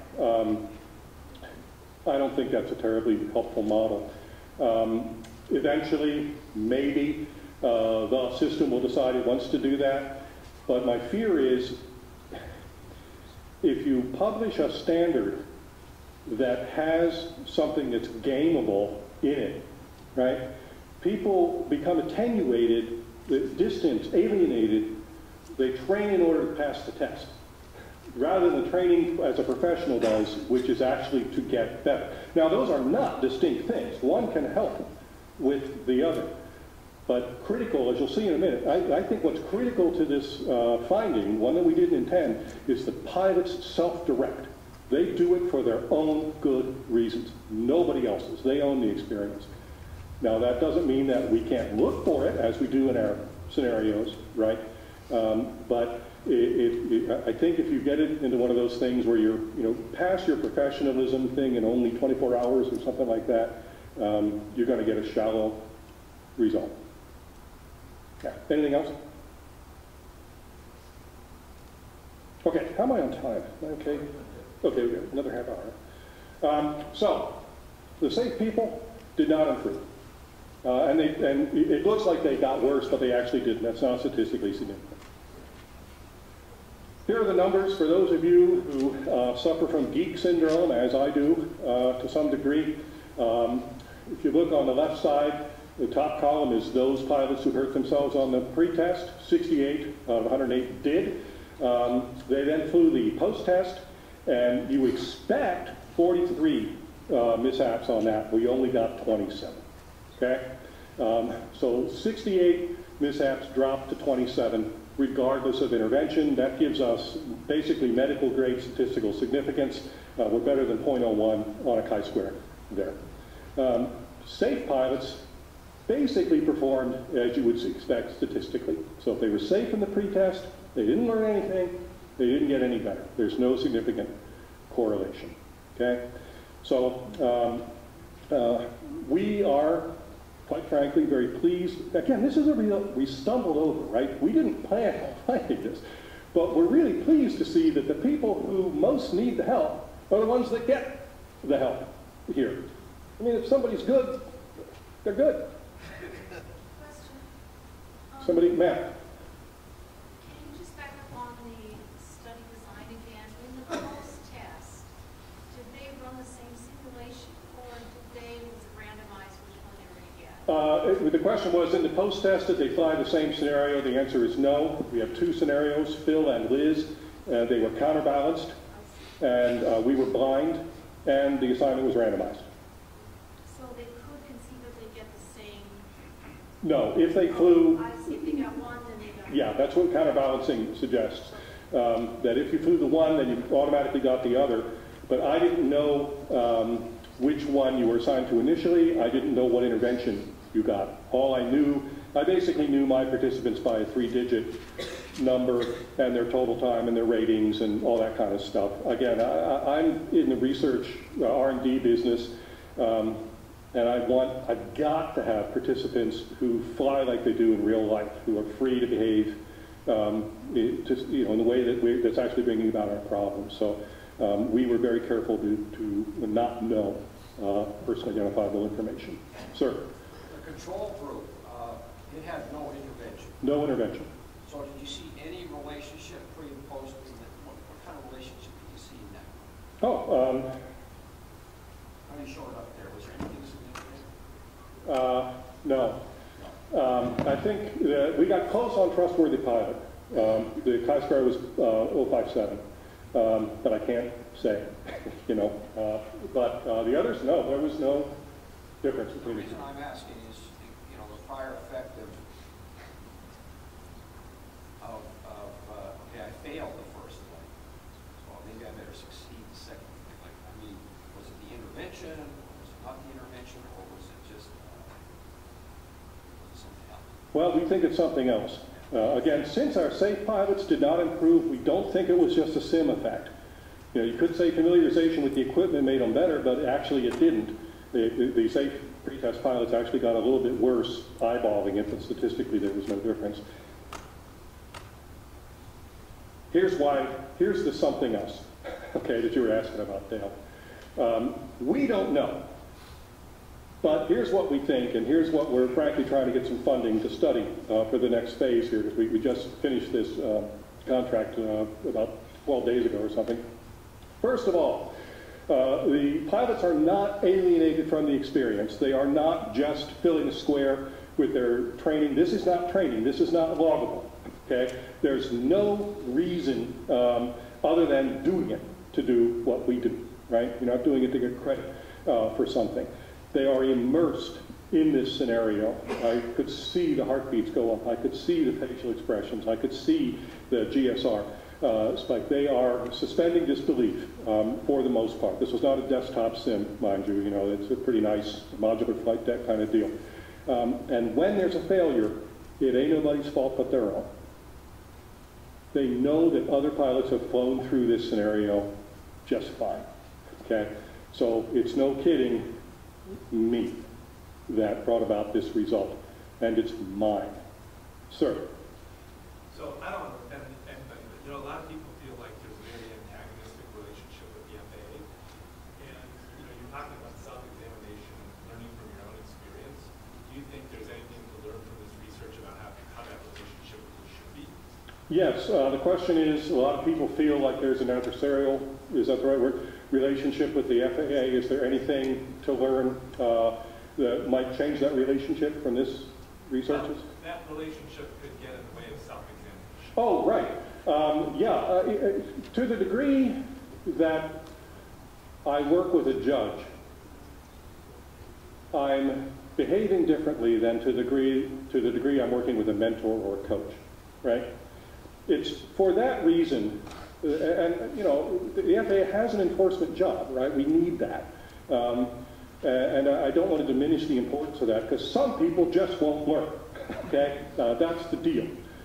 I don't think that's a terribly helpful model. Eventually, maybe, the system will decide it wants to do that, but my fear is if you publish a standard that has something that's gameable in it, right, people become attenuated, distanced, alienated. They train in order to pass the test, rather than training as a professional does, which is actually to get better. Now, those are not distinct things. One can help with the other. But critical, as you'll see in a minute, I think what's critical to this finding, one that we didn't intend, is the pilots self-direct. They do it for their own good reasons. Nobody else's. They own the experience. Now, that doesn't mean that we can't look for it, as we do in our scenarios, right? But I think if you get it into one of those things where you're, past your professionalism thing in only 24 hours or something like that, you're going to get a shallow result. Yeah. Anything else? Okay, how am I on time? Okay, okay, we got another half hour. So, the safe people did not improve. And it looks like they got worse, but they actually didn't. That's not statistically significant. Here are the numbers for those of you who suffer from geek syndrome, as I do to some degree. If you look on the left side, the top column is those pilots who hurt themselves on the pre-test. 68 out of 108 did. They then flew the post-test, and you expect 43 mishaps on that. We only got 27. Okay? So 68 mishaps dropped to 27 regardless of intervention. That gives us basically medical grade statistical significance. We're better than 0.01 on a chi-square there. Safe pilots basically performed as you would expect statistically. So if they were safe in the pretest, they didn't learn anything, they didn't get any better. There's no significant correlation. Okay? So we are, quite frankly, very pleased. Again, this is a real, we stumbled over, right? We didn't plan on finding this. But we're really pleased to see that the people who most need the help are the ones that get the help here. I mean, if somebody's good, they're good. Question. Somebody, Matt. Can you just back up on the study design again? In the post-test, did they run the same simulation, or did they, was it randomized which one they were going to get? The question was, in the post-test, did they fly the same scenario? The answer is no. We have two scenarios, Phil and Liz. They were counterbalanced, and we were blind, and the assignment was randomized. So they could conceivably get the same... No, if they flew... I see, if they got one, then they got... Yeah, that's what counterbalancing suggests. That if you flew the one, then you automatically got the other. But I didn't know which one you were assigned to initially. I didn't know what intervention you got. All I knew, I basically knew my participants by a 3-digit number and their total time and their ratings and all that kind of stuff. Again, I'm in the research R&D business, and I've got to have participants who fly like they do in real life, who are free to behave in the way that's actually bringing about our problems. So we were very careful to not know personally identifiable information. Sir? The control group, it had no intervention. No intervention. So did you see any relationship pre and post? What kind of relationship did you see in that? Oh, How do you show it up there? Was there anything No. I think that we got close on trustworthy pilot. The chi-square was 057, but I can't say, you know. But the others, no, there was no difference The between the two. reason I'm asking is, you know, the prior effect of okay, I failed the first one, so maybe I better succeed the second one. Like, I mean, was it the intervention, or was it not the intervention, or was it just something else? Well, we think it's something else. Again, since our safe pilots did not improve, we don't think it was just a sim effect. You know, you could say familiarization with the equipment made them better, but actually it didn't. The safe pretest pilots actually got a little bit worse eyeballing it, but statistically there was no difference. Here's the something else, okay, that you were asking about, Dale. We don't know. But here's what we think, and here's what we're frankly trying to get some funding to study for the next phase here, because we just finished this contract about 12 days ago or something. First of all, the pilots are not alienated from the experience. They are not just filling a square with their training. This is not training. This is not loggable, okay? There's no reason other than doing it to do what we do, right? You're not doing it to get credit for something. They are immersed in this scenario. I could see the heartbeats go up. I could see the facial expressions. I could see the GSR spike. They are suspending disbelief for the most part. This was not a desktop sim, mind you. You know, it's a pretty nice modular flight deck kind of deal. And when there's a failure, it ain't nobody's fault but their own. They know that other pilots have flown through this scenario just fine, okay? So it's no kidding me that brought about this result, and it's mine. Sir? So I don't want to offend anybody, but you know, a lot of people feel like there's a very antagonistic relationship with the FAA, and you know, you're talking about self-examination, learning from your own experience. Do you think there's anything to learn from this research about how that relationship really should be? Yes, the question is, a lot of people feel like there's an adversarial, is that the right word, relationship with the FAA. Is there anything to learn that might change that relationship from this research? Well, that relationship could get in the way of self-examination. Oh, right. To the degree that I work with a judge, I'm behaving differently than to the degree I'm working with a mentor or a coach, right? It's for that reason, and you know, the FAA has an enforcement job, right? We need that. And I don't want to diminish the importance of that, because some people just won't learn, okay? That's the deal.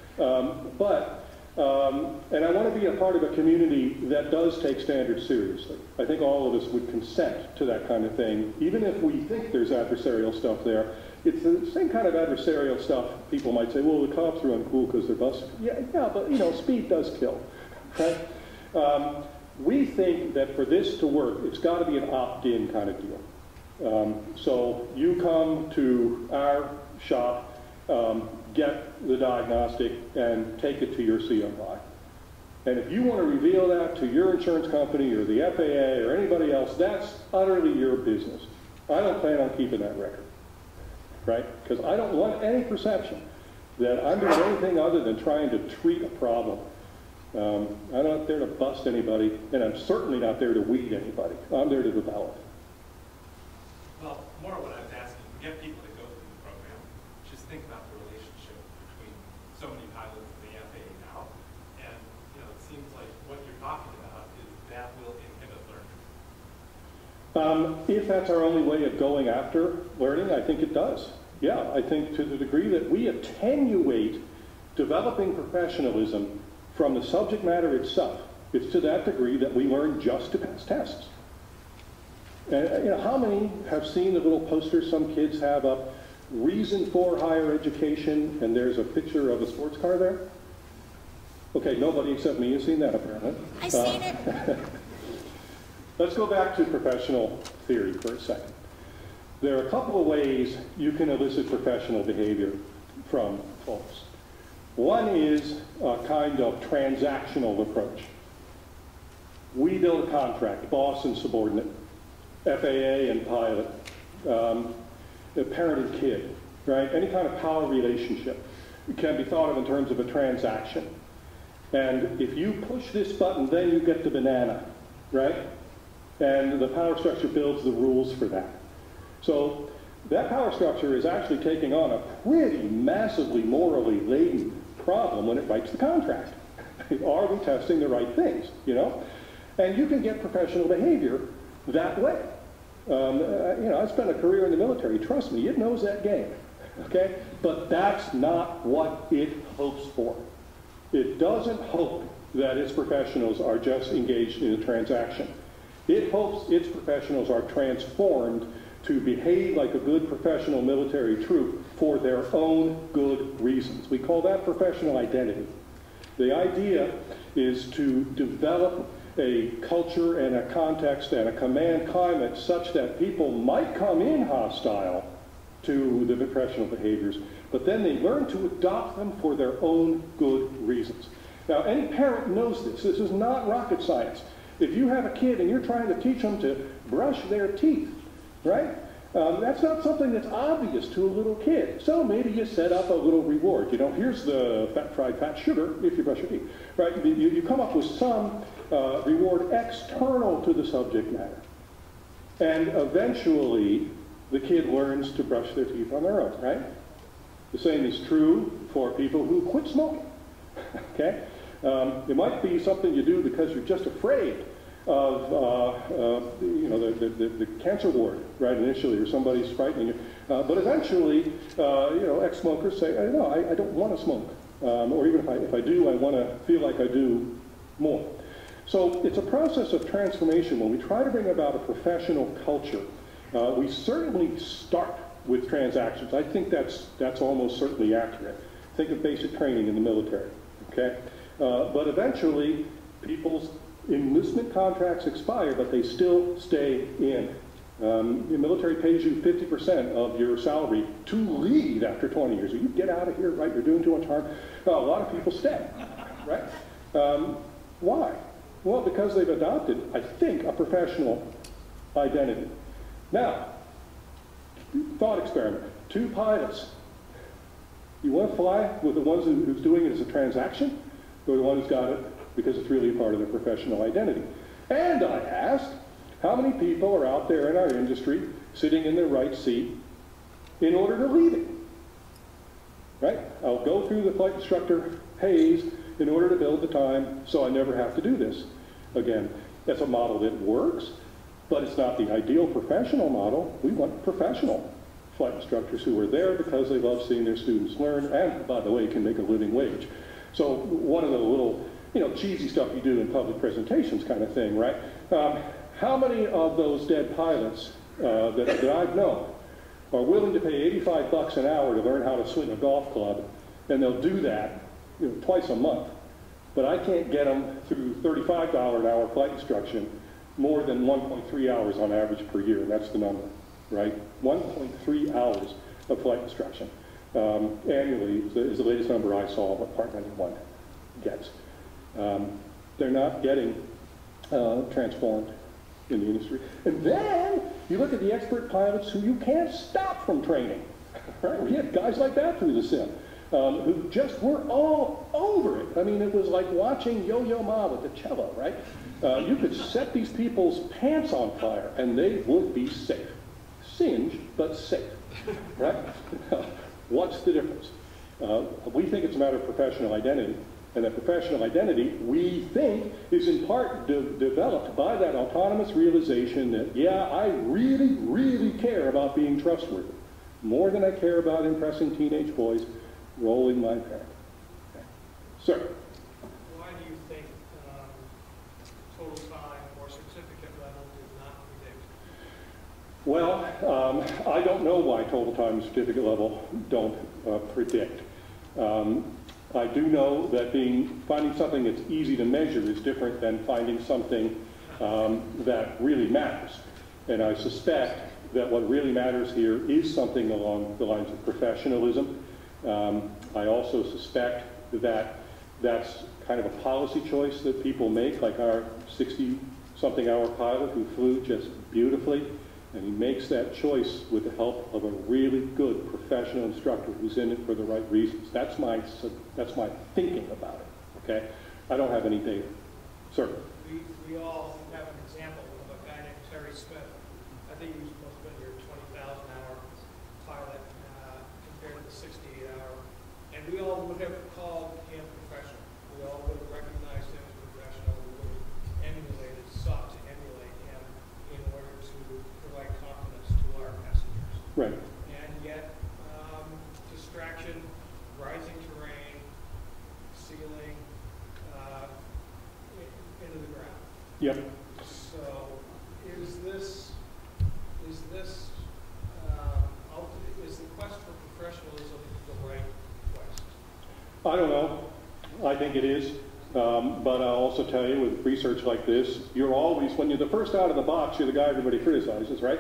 And I want to be a part of a community that does take standards seriously. I think all of us would consent to that kind of thing, even if we think there's adversarial stuff there. It's the same kind of adversarial stuff. People might say, well, the cops are uncool because they're busted. Yeah, but you know, speed does kill, right? We think that for this to work, it's got to be an opt-in kind of deal. So you come to our shop, get the diagnostic, and take it to your CMI. And if you want to reveal that to your insurance company or the FAA or anybody else, that's utterly your business. I don't plan on keeping that record, right? Because I don't want any perception that I'm doing anything other than trying to treat a problem. I'm not there to bust anybody, and I'm certainly not there to weed anybody. I'm there to develop. Well, more what I was asking, to get people to go through the program, just think about the relationship between so many pilots and the FAA now. And, you know, it seems like what you're talking about is that will inhibit learning. If that's our only way of going after learning, I think it does. Yeah, I think to the degree that we attenuate developing professionalism from the subject matter itself, it's to that degree that we learn just to pass tests. And you know, how many have seen the little posters some kids have up, reason for higher education, and there's a picture of a sports car there? Okay, nobody except me has seen that apparently. I've seen it. Let's go back to professional theory for a second. There are a couple of ways you can elicit professional behavior from folks. One is a kind of transactional approach. We build a contract, boss and subordinate, FAA and pilot, a parent and kid. right? Any kind of power relationship can be thought of in terms of a transaction. And if you push this button, then you get the banana, right? And the power structure builds the rules for that. So that power structure is actually taking on a pretty massively morally laden problem when it writes the contract. Are we testing the right things, you know? And you can get professional behavior that way. You know, I spent a career in the military. Trust me, it knows that game, okay? But that's not what it hopes for. It doesn't hope that its professionals are just engaged in a transaction. It hopes its professionals are transformed to behave like a good professional military troop for their own good reasons. We call that professional identity. The idea is to develop a culture and a context and a command climate such that people might come in hostile to the professional behaviors, but then they learn to adopt them for their own good reasons. Now, any parent knows this. This is not rocket science. If you have a kid and you're trying to teach them to brush their teeth, right? That's not something that's obvious to a little kid. So maybe you set up a little reward. You know, here's the fried fat sugar if you brush your teeth, right? You come up with some reward external to the subject matter. And eventually, the kid learns to brush their teeth on their own, right? The same is true for people who quit smoking, okay? It might be something you do because you're just afraid of, you know, the cancer ward, right, initially, or somebody's frightening you. But eventually, you know, ex-smokers say, no, I don't want to smoke. Or even if I do, I want to feel like I do more. So it's a process of transformation. When we try to bring about a professional culture, we certainly start with transactions. I think that's almost certainly accurate. Think of basic training in the military, okay? But eventually, people's enlistment contracts expire, but they still stay in. The military pays you 50% of your salary to leave after 20 years. So you get out of here, right? You're doing too much harm. A lot of people stay, right? Why? Well, because they've adopted, I think, a professional identity. Now, thought experiment. 2 pilots. You want to fly with the ones who's doing it as a transaction, or the one who's got it because it's really part of their professional identity? And I ask, how many people are out there in our industry sitting in their right seat in order to lead it? Right? I'll go through the flight instructor haze in order to build the time so I never have to do this again. That's a model that works, but it's not the ideal professional model. We want professional flight instructors who are there because they love seeing their students learn and, by the way, can make a living wage. So one of the little, you know, cheesy stuff you do in public presentations kind of thing, right? How many of those dead pilots that I've known are willing to pay $85 an hour to learn how to swing a golf club, and they'll do that, you know, twice a month, but I can't get them through $35 an hour flight instruction more than 1.3 hours on average per year, and that's the number, right? 1.3 hours of flight instruction annually is the latest number I saw what Part 91 gets. They're not getting transformed in the industry. And then you look at the expert pilots who you can't stop from training. Right? We had guys like that through the sim who just were all over it. I mean, it was like watching Yo-Yo Ma with the cello, right? You could set these people's pants on fire and they would be safe. Singed, but safe, right? What's the difference? We think it's a matter of professional identity. And that professional identity, we think, is in part developed by that autonomous realization that, yeah, I really, really care about being trustworthy, more than I care about impressing teenage boys rolling my parent. Okay. Sir? Why do you think total time or certificate level did not predict? Well, I don't know why total time and certificate level don't predict. I do know that finding something that's easy to measure is different than finding something that really matters. And I suspect that what really matters here is something along the lines of professionalism. I also suspect that that's kind of a policy choice that people make, like our 60-something hour pilot who flew just beautifully. And he makes that choice with the help of a really good professional instructor who's in it for the right reasons. That's my thinking about it, okay? I don't have any data. Sir? We all have an example of a guy named Terry Smith. I think he was supposed to be your 20,000-hour pilot compared to the 68-hour. And we all would have called him professional. We all would have recognized him as professional. We would have emulated, sought to emulate him in order to provide confidence to our passengers. Right. And yet, distraction, rising terrain, ceiling, into the ground. Yep. So, is the quest for professionalism the right quest? I don't know. I think it is. But I'll also tell you, with research like this, you're always, when you're the first out of the box, you're the guy everybody criticizes, right?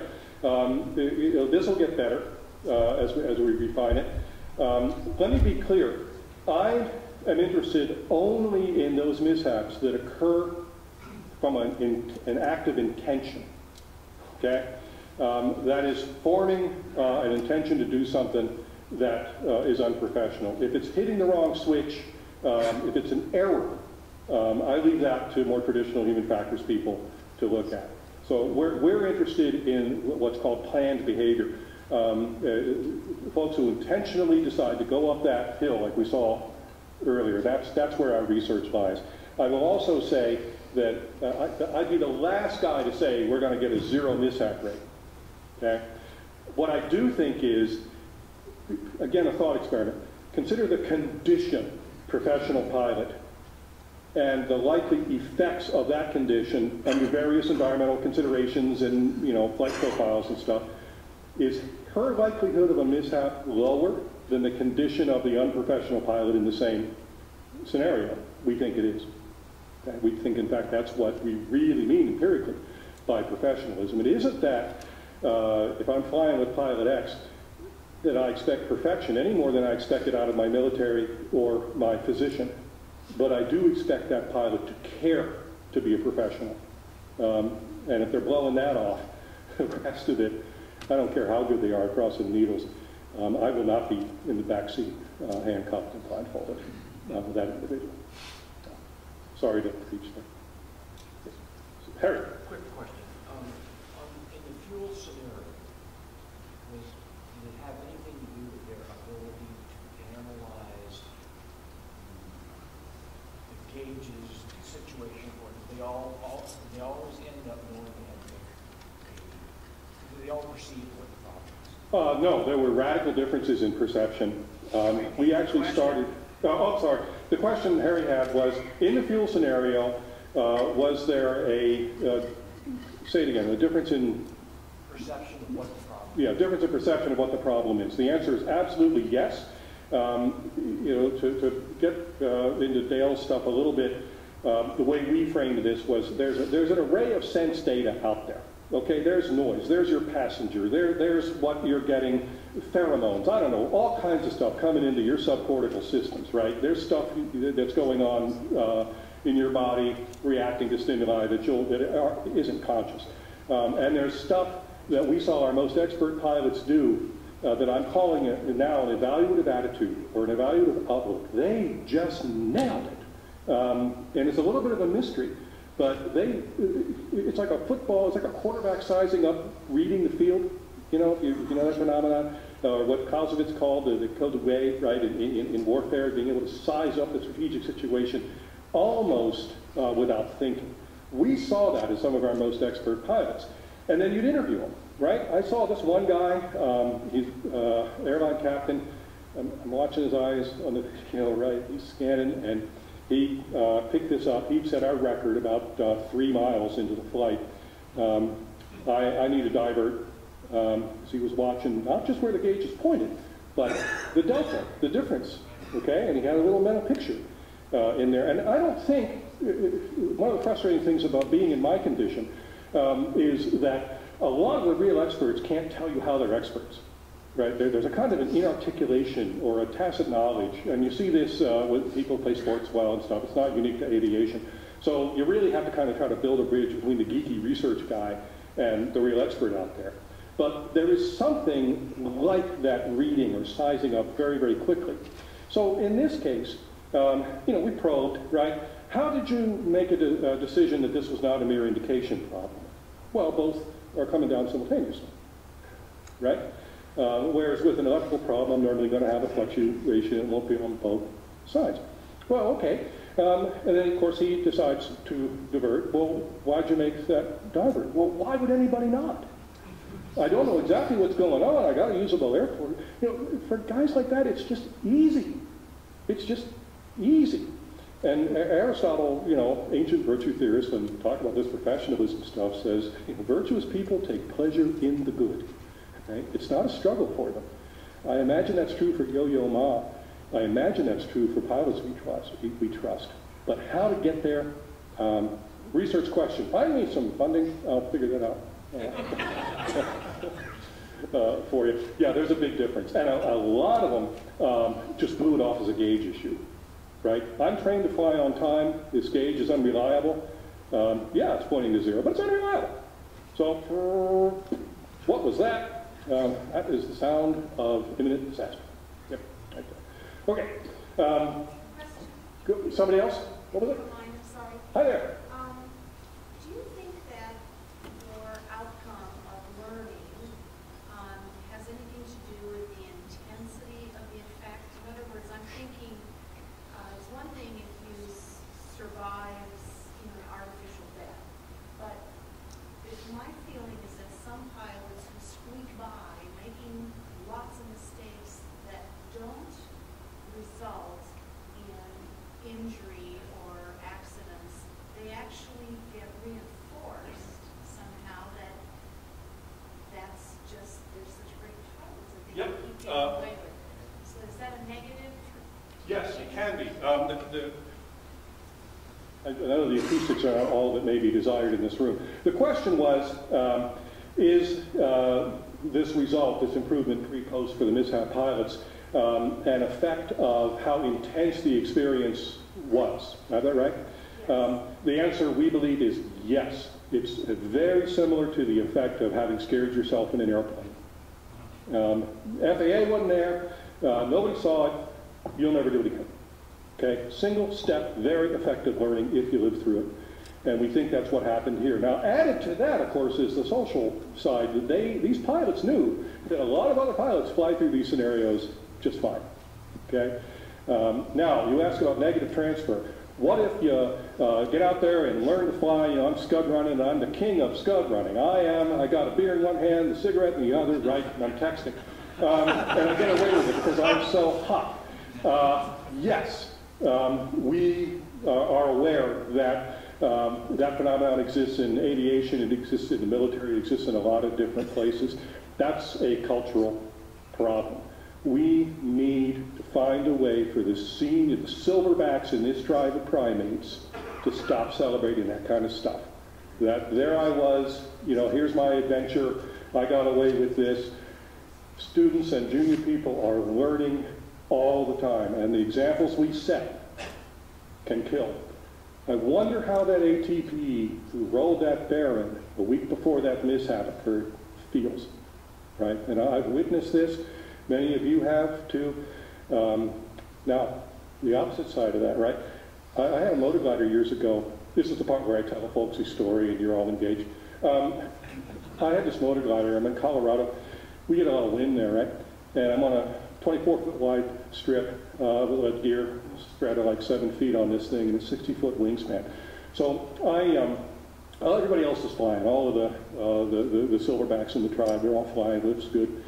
This will get better as we refine it. Let me be clear. I am interested only in those mishaps that occur from an act of intention, okay? That is forming an intention to do something that is unprofessional. If it's hitting the wrong switch, if it's an error, I leave that to more traditional human factors people to look at. So we're interested in what's called planned behavior. Folks who intentionally decide to go up that hill, like we saw earlier, that's where our research lies. I will also say that I'd be the last guy to say we're going to get a zero mishap rate. Okay? What I do think is, again, a thought experiment. Consider the condition professional pilot and the likely effects of that condition under various environmental considerations and, flight profiles and stuff. Is her likelihood of a mishap lower than the condition of the unprofessional pilot in the same scenario? We think it is. Okay? We think, in fact, that's what we really mean empirically by professionalism. It isn't that if I'm flying with Pilot X, that I expect perfection any more than I expect it out of my military or my physician. But I do expect that pilot to care to be a professional. And if they're blowing that off, the rest of it, I don't care how good they are at crossing needles, I will not be in the back seat handcuffed and blindfolded with that individual. Sorry to preach there. Harry. Quick question. In the fuel scenario, did it have anything to do with their ability to analyze the gauges situation, or did they always end up knowing did they all perceive what the problem was? No, there were radical differences in perception. We actually started. Sorry. The question Harry had was, in the fuel scenario, was there a say it again, a difference in perception of what the problem is? Yeah, difference in perception of what the problem is. The answer is absolutely yes. To get into Dale's stuff a little bit, the way we framed this was there's an array of sense data out there. Okay, there's noise, there's your passenger, there's what you're getting, pheromones, I don't know, all kinds of stuff coming into your subcortical systems, right? There's stuff that's going on in your body reacting to stimuli that isn't conscious. And there's stuff that we saw our most expert pilots do that I'm calling now an evaluative attitude or an evaluative outlook. They just nailed it. And it's a little bit of a mystery. But it's like a football, it's like a quarterback sizing up, reading the field, if you know that phenomenon, or what Clausewitz called the code of way, right, in warfare, being able to size up the strategic situation almost without thinking. We saw that in some of our most expert pilots. And then you'd interview them, right? I saw this one guy, he's airline captain, I'm watching his eyes on the video, right, he's scanning, and he picked this up. He'd set our record about 3 miles into the flight. I need a divert. So he was watching not just where the gauge is pointed, but the delta, the difference. Okay, and he had a little mental picture in there. And I don't think one of the frustrating things about being in my condition is that a lot of the real experts can't tell you how they're experts. Right, there's a kind of an inarticulation or a tacit knowledge, and you see this with people who play sports well and stuff. It's not unique to aviation. So you really have to kind of try to build a bridge between the geeky research guy and the real expert out there. But there is something like that reading or sizing up very, very quickly. So in this case, we probed, right? How did you make a decision that this was not a mere indication problem? Well, both are coming down simultaneously, right? Whereas with an electrical problem, I'm normally going to have a fluctuation. It won't be on both sides. Well, okay. And then, of course, he decides to divert. Well, why'd you make that divert? Well, why would anybody not? I don't know exactly what's going on. I got a usable airport. For guys like that, it's just easy. It's just easy. And Aristotle, ancient virtue theorist, when talking about this professionalism stuff, says virtuous people take pleasure in the good. Right? It's not a struggle for them. I imagine that's true for Yo-Yo Ma. I imagine that's true for pilots we trust. But how to get there? Research question. Find me some funding. I'll figure that out for you. Yeah, there's a big difference. And a lot of them just blew it off as a gauge issue. Right? I'm trained to fly on time. This gauge is unreliable. Yeah, it's pointing to 0, but it's unreliable. So, what was that? That is the sound of imminent disaster. Yep, right there. Okay. Somebody else? What was it? Sorry. Hi there. Do you think that your outcome of learning has anything to do with the intensity of the effect? In other words, I'm thinking it's one thing if you survive, an artificial death, but my feeling is that some pilots who squeak by, making lots of mistakes that don't result in injury or accidents, they actually get reinforced somehow that that's just, there's such great pilots that they keep getting away with it. So is that a negative? Yes, it can be. I know the acoustics are all that may be desired in this room. The question was, is this result, this improvement pre-post for the mishap pilots, an effect of how intense the experience was? Is that right? Yes. The answer, we believe, is yes. It's very similar to the effect of having scared yourself in an airplane. FAA wasn't there. Nobody saw it. You'll never do it again. Okay? Single step, very effective learning if you live through it. And we think that's what happened here. Now, added to that, of course, is the social side. These pilots knew that a lot of other pilots fly through these scenarios just fine. Okay? Now, you ask about negative transfer. What if you get out there and learn to fly? I'm scud running, and I'm the king of scud running. I got a beer in one hand, a cigarette in the other, right? And I'm texting. And I get away with it because I'm so hot. Yes, we are aware that that phenomenon exists in aviation, it exists in the military, it exists in a lot of different places. That's a cultural problem. We need to find a way for the silverbacks in this tribe of primates to stop celebrating that kind of stuff. That there I was, here's my adventure, I got away with this. Students and junior people are learning all the time, and the examples we set can kill. I wonder how that ATP who rolled that Baron a week before that mishap occurred feels, right? And I've witnessed this. Many of you have too. Now, the opposite side of that, right? I had a motor glider years ago. This is the part where I tell a folksy story and you're all engaged. I had this motor glider. I'm in Colorado. We get a lot of wind there, right? And I'm on a 24-foot wide strip with a gear spread like 7 feet on this thing and a 60-foot wingspan. So everybody else is flying. All of the silverbacks in the tribe, they're all flying. It looks good.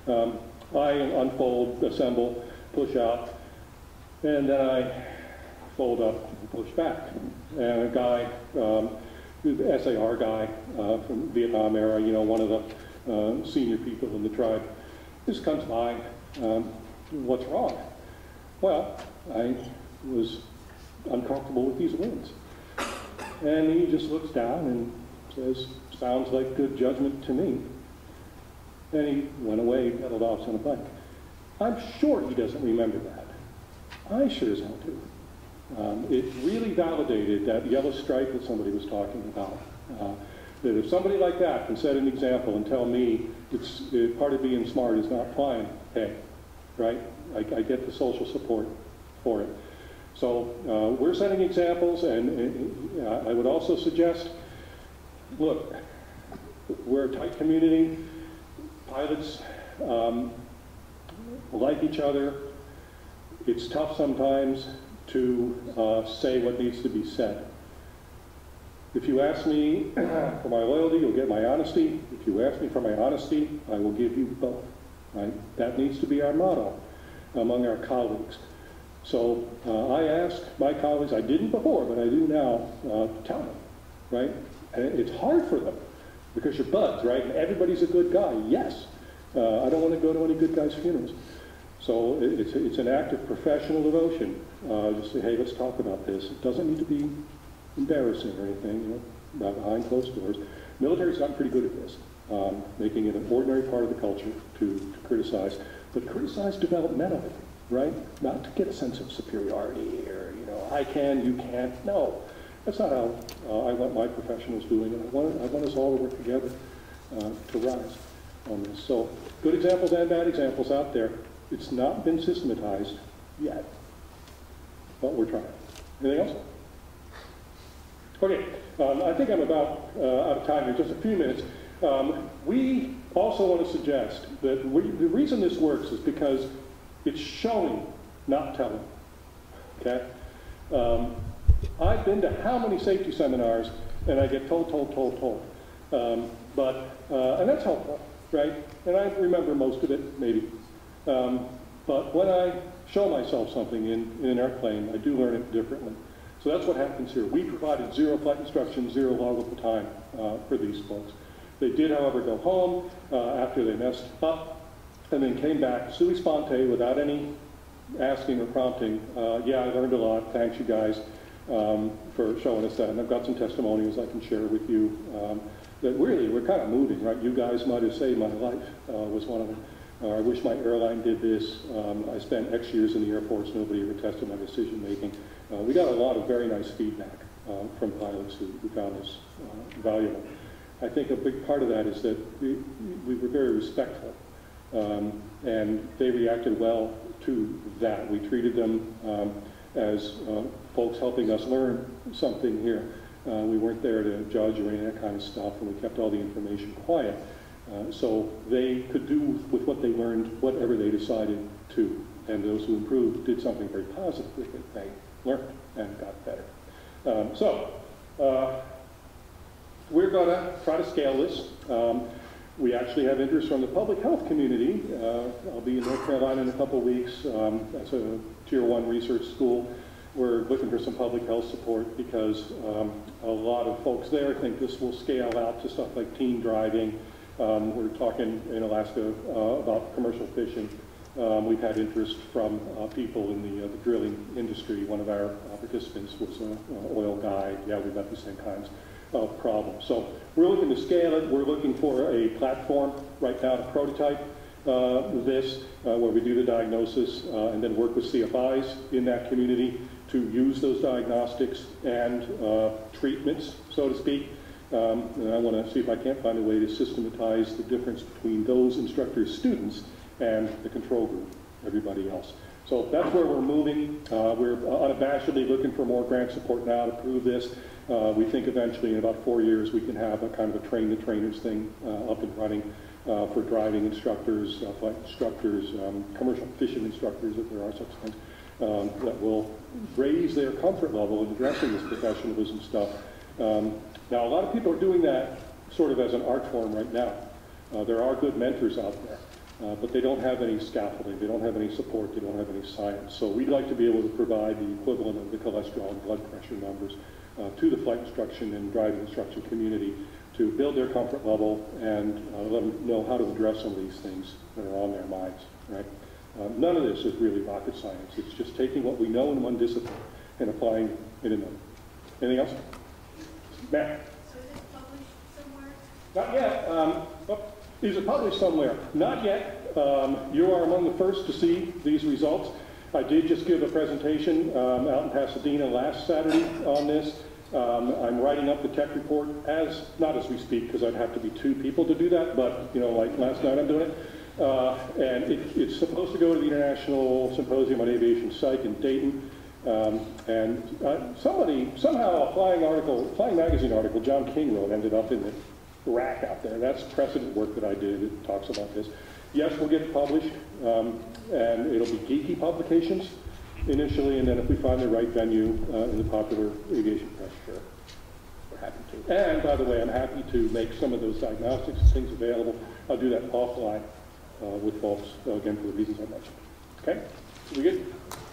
I unfold, assemble, push out, and then I fold up and push back. And a guy, the SAR guy from Vietnam era, one of the senior people in the tribe, just comes by. What's wrong? Well, I was uncomfortable with these winds. And he just looks down and says, sounds like good judgment to me. And he went away, pedaled off on a bike. I'm sure he doesn't remember that. I sure as hell do. It really validated that yellow stripe that somebody was talking about. that if somebody like that can set an example and tell me part of being smart is not flying, hey, right? I get the social support for it. So we're setting examples, and I would also suggest, look, we're a tight community. Pilots like each other. It's tough sometimes to say what needs to be said. If you ask me for my loyalty, you'll get my honesty. If you ask me for my honesty, I will give you both. Right? That needs to be our motto among our colleagues. So I ask my colleagues, I didn't before, but I do now, to tell them, right? And it's hard for them because you're buds, right? And everybody's a good guy. Yes. I don't want to go to any good guys' funerals. So it's an act of professional devotion. Just say, hey, let's talk about this. It doesn't need to be embarrassing or anything, you know, behind closed doors. Military's gotten pretty good at this, making it an ordinary part of the culture to criticize, but criticize developmentally, right? Not to get a sense of superiority or, you know, I can, you can't. No, that's not how I want my professionals doing it. I want us all to work together to rise on this. So good examples and bad examples out there. It's not been systematized yet, but we're trying. Anything else? Okay, I think I'm about out of time here, just a few minutes. We also want to suggest that the reason this works is because it's showing, not telling, okay? I've been to how many safety seminars, and I get told. And that's helpful, right? And I remember most of it, maybe. But when I show myself something in an airplane, I do learn it differently. So that's what happens here. We provided zero flight instruction, zero logbook time for these folks. They did, however, go home after they messed up and then came back sui sponte without any asking or prompting. Yeah, I learned a lot. Thanks, you guys, for showing us that. And I've got some testimonials I can share with you that really we're kind of moving, right? You guys might have saved my life was one of them. I wish my airline did this. I spent X years in the Air Force. Nobody ever tested my decision making. We got a lot of very nice feedback from pilots who found this valuable. I think a big part of that is that we were very respectful, and they reacted well to that. We treated them as folks helping us learn something here. We weren't there to judge or any of that kind of stuff, and we kept all the information quiet. So they could do with what they learned whatever they decided to. And those who improved did something very positive with it. They learned and got better. We're going to try to scale this. We actually have interest from the public health community. I'll be in North Carolina in a couple of weeks. That's a Tier 1 research school. We're looking for some public health support because a lot of folks there think this will scale out to stuff like teen driving. We're talking in Alaska about commercial fishing. We've had interest from people in the drilling industry. One of our participants was an oil guy. Yeah, we've got the same kinds of problems. So we're looking to scale it. We're looking for a platform right now to prototype this, where we do the diagnosis and then work with CFIs in that community to use those diagnostics and treatments, so to speak. And I want to see if I can't find a way to systematize the difference between those instructors' students and the control group, everybody else. So that's where we're moving. We're unabashedly looking for more grant support now to prove this. We think eventually in about 4 years we can have a kind of a train-the-trainers thing up and running for driving instructors, flight instructors, commercial fishing instructors, if there are such things, that will raise their comfort level in addressing this professionalism stuff. Now, a lot of people are doing that sort of as an art form right now. There are good mentors out there, but they don't have any scaffolding, they don't have any support, they don't have any science. So we'd like to be able to provide the equivalent of the cholesterol and blood pressure numbers to the flight instruction and driving instruction community to build their comfort level and let them know how to address some of these things that are on their minds, right? None of this is really rocket science. It's just taking what we know in one discipline and applying it in another. Anything else? Matt? So is it published somewhere? Not yet. Is it published somewhere? Not yet. You are among the first to see these results. I did just give a presentation out in Pasadena last Saturday on this. I'm writing up the tech report not as we speak, because I'd have to be 2 people to do that, but, you know, like last night I'm doing it. And it's supposed to go to the International Symposium on Aviation Psych in Dayton. Somehow a Flying Magazine article John King wrote ended up in the rack out there. That's precedent work that I did that talks about this. Yes, we'll get it published, and it'll be geeky publications initially, and then if we find the right venue in the popular aviation press, sure, we're happy to. And by the way, I'm happy to make some of those diagnostics things available. I'll do that offline with folks, again, for the reasons I mentioned. Okay? We good?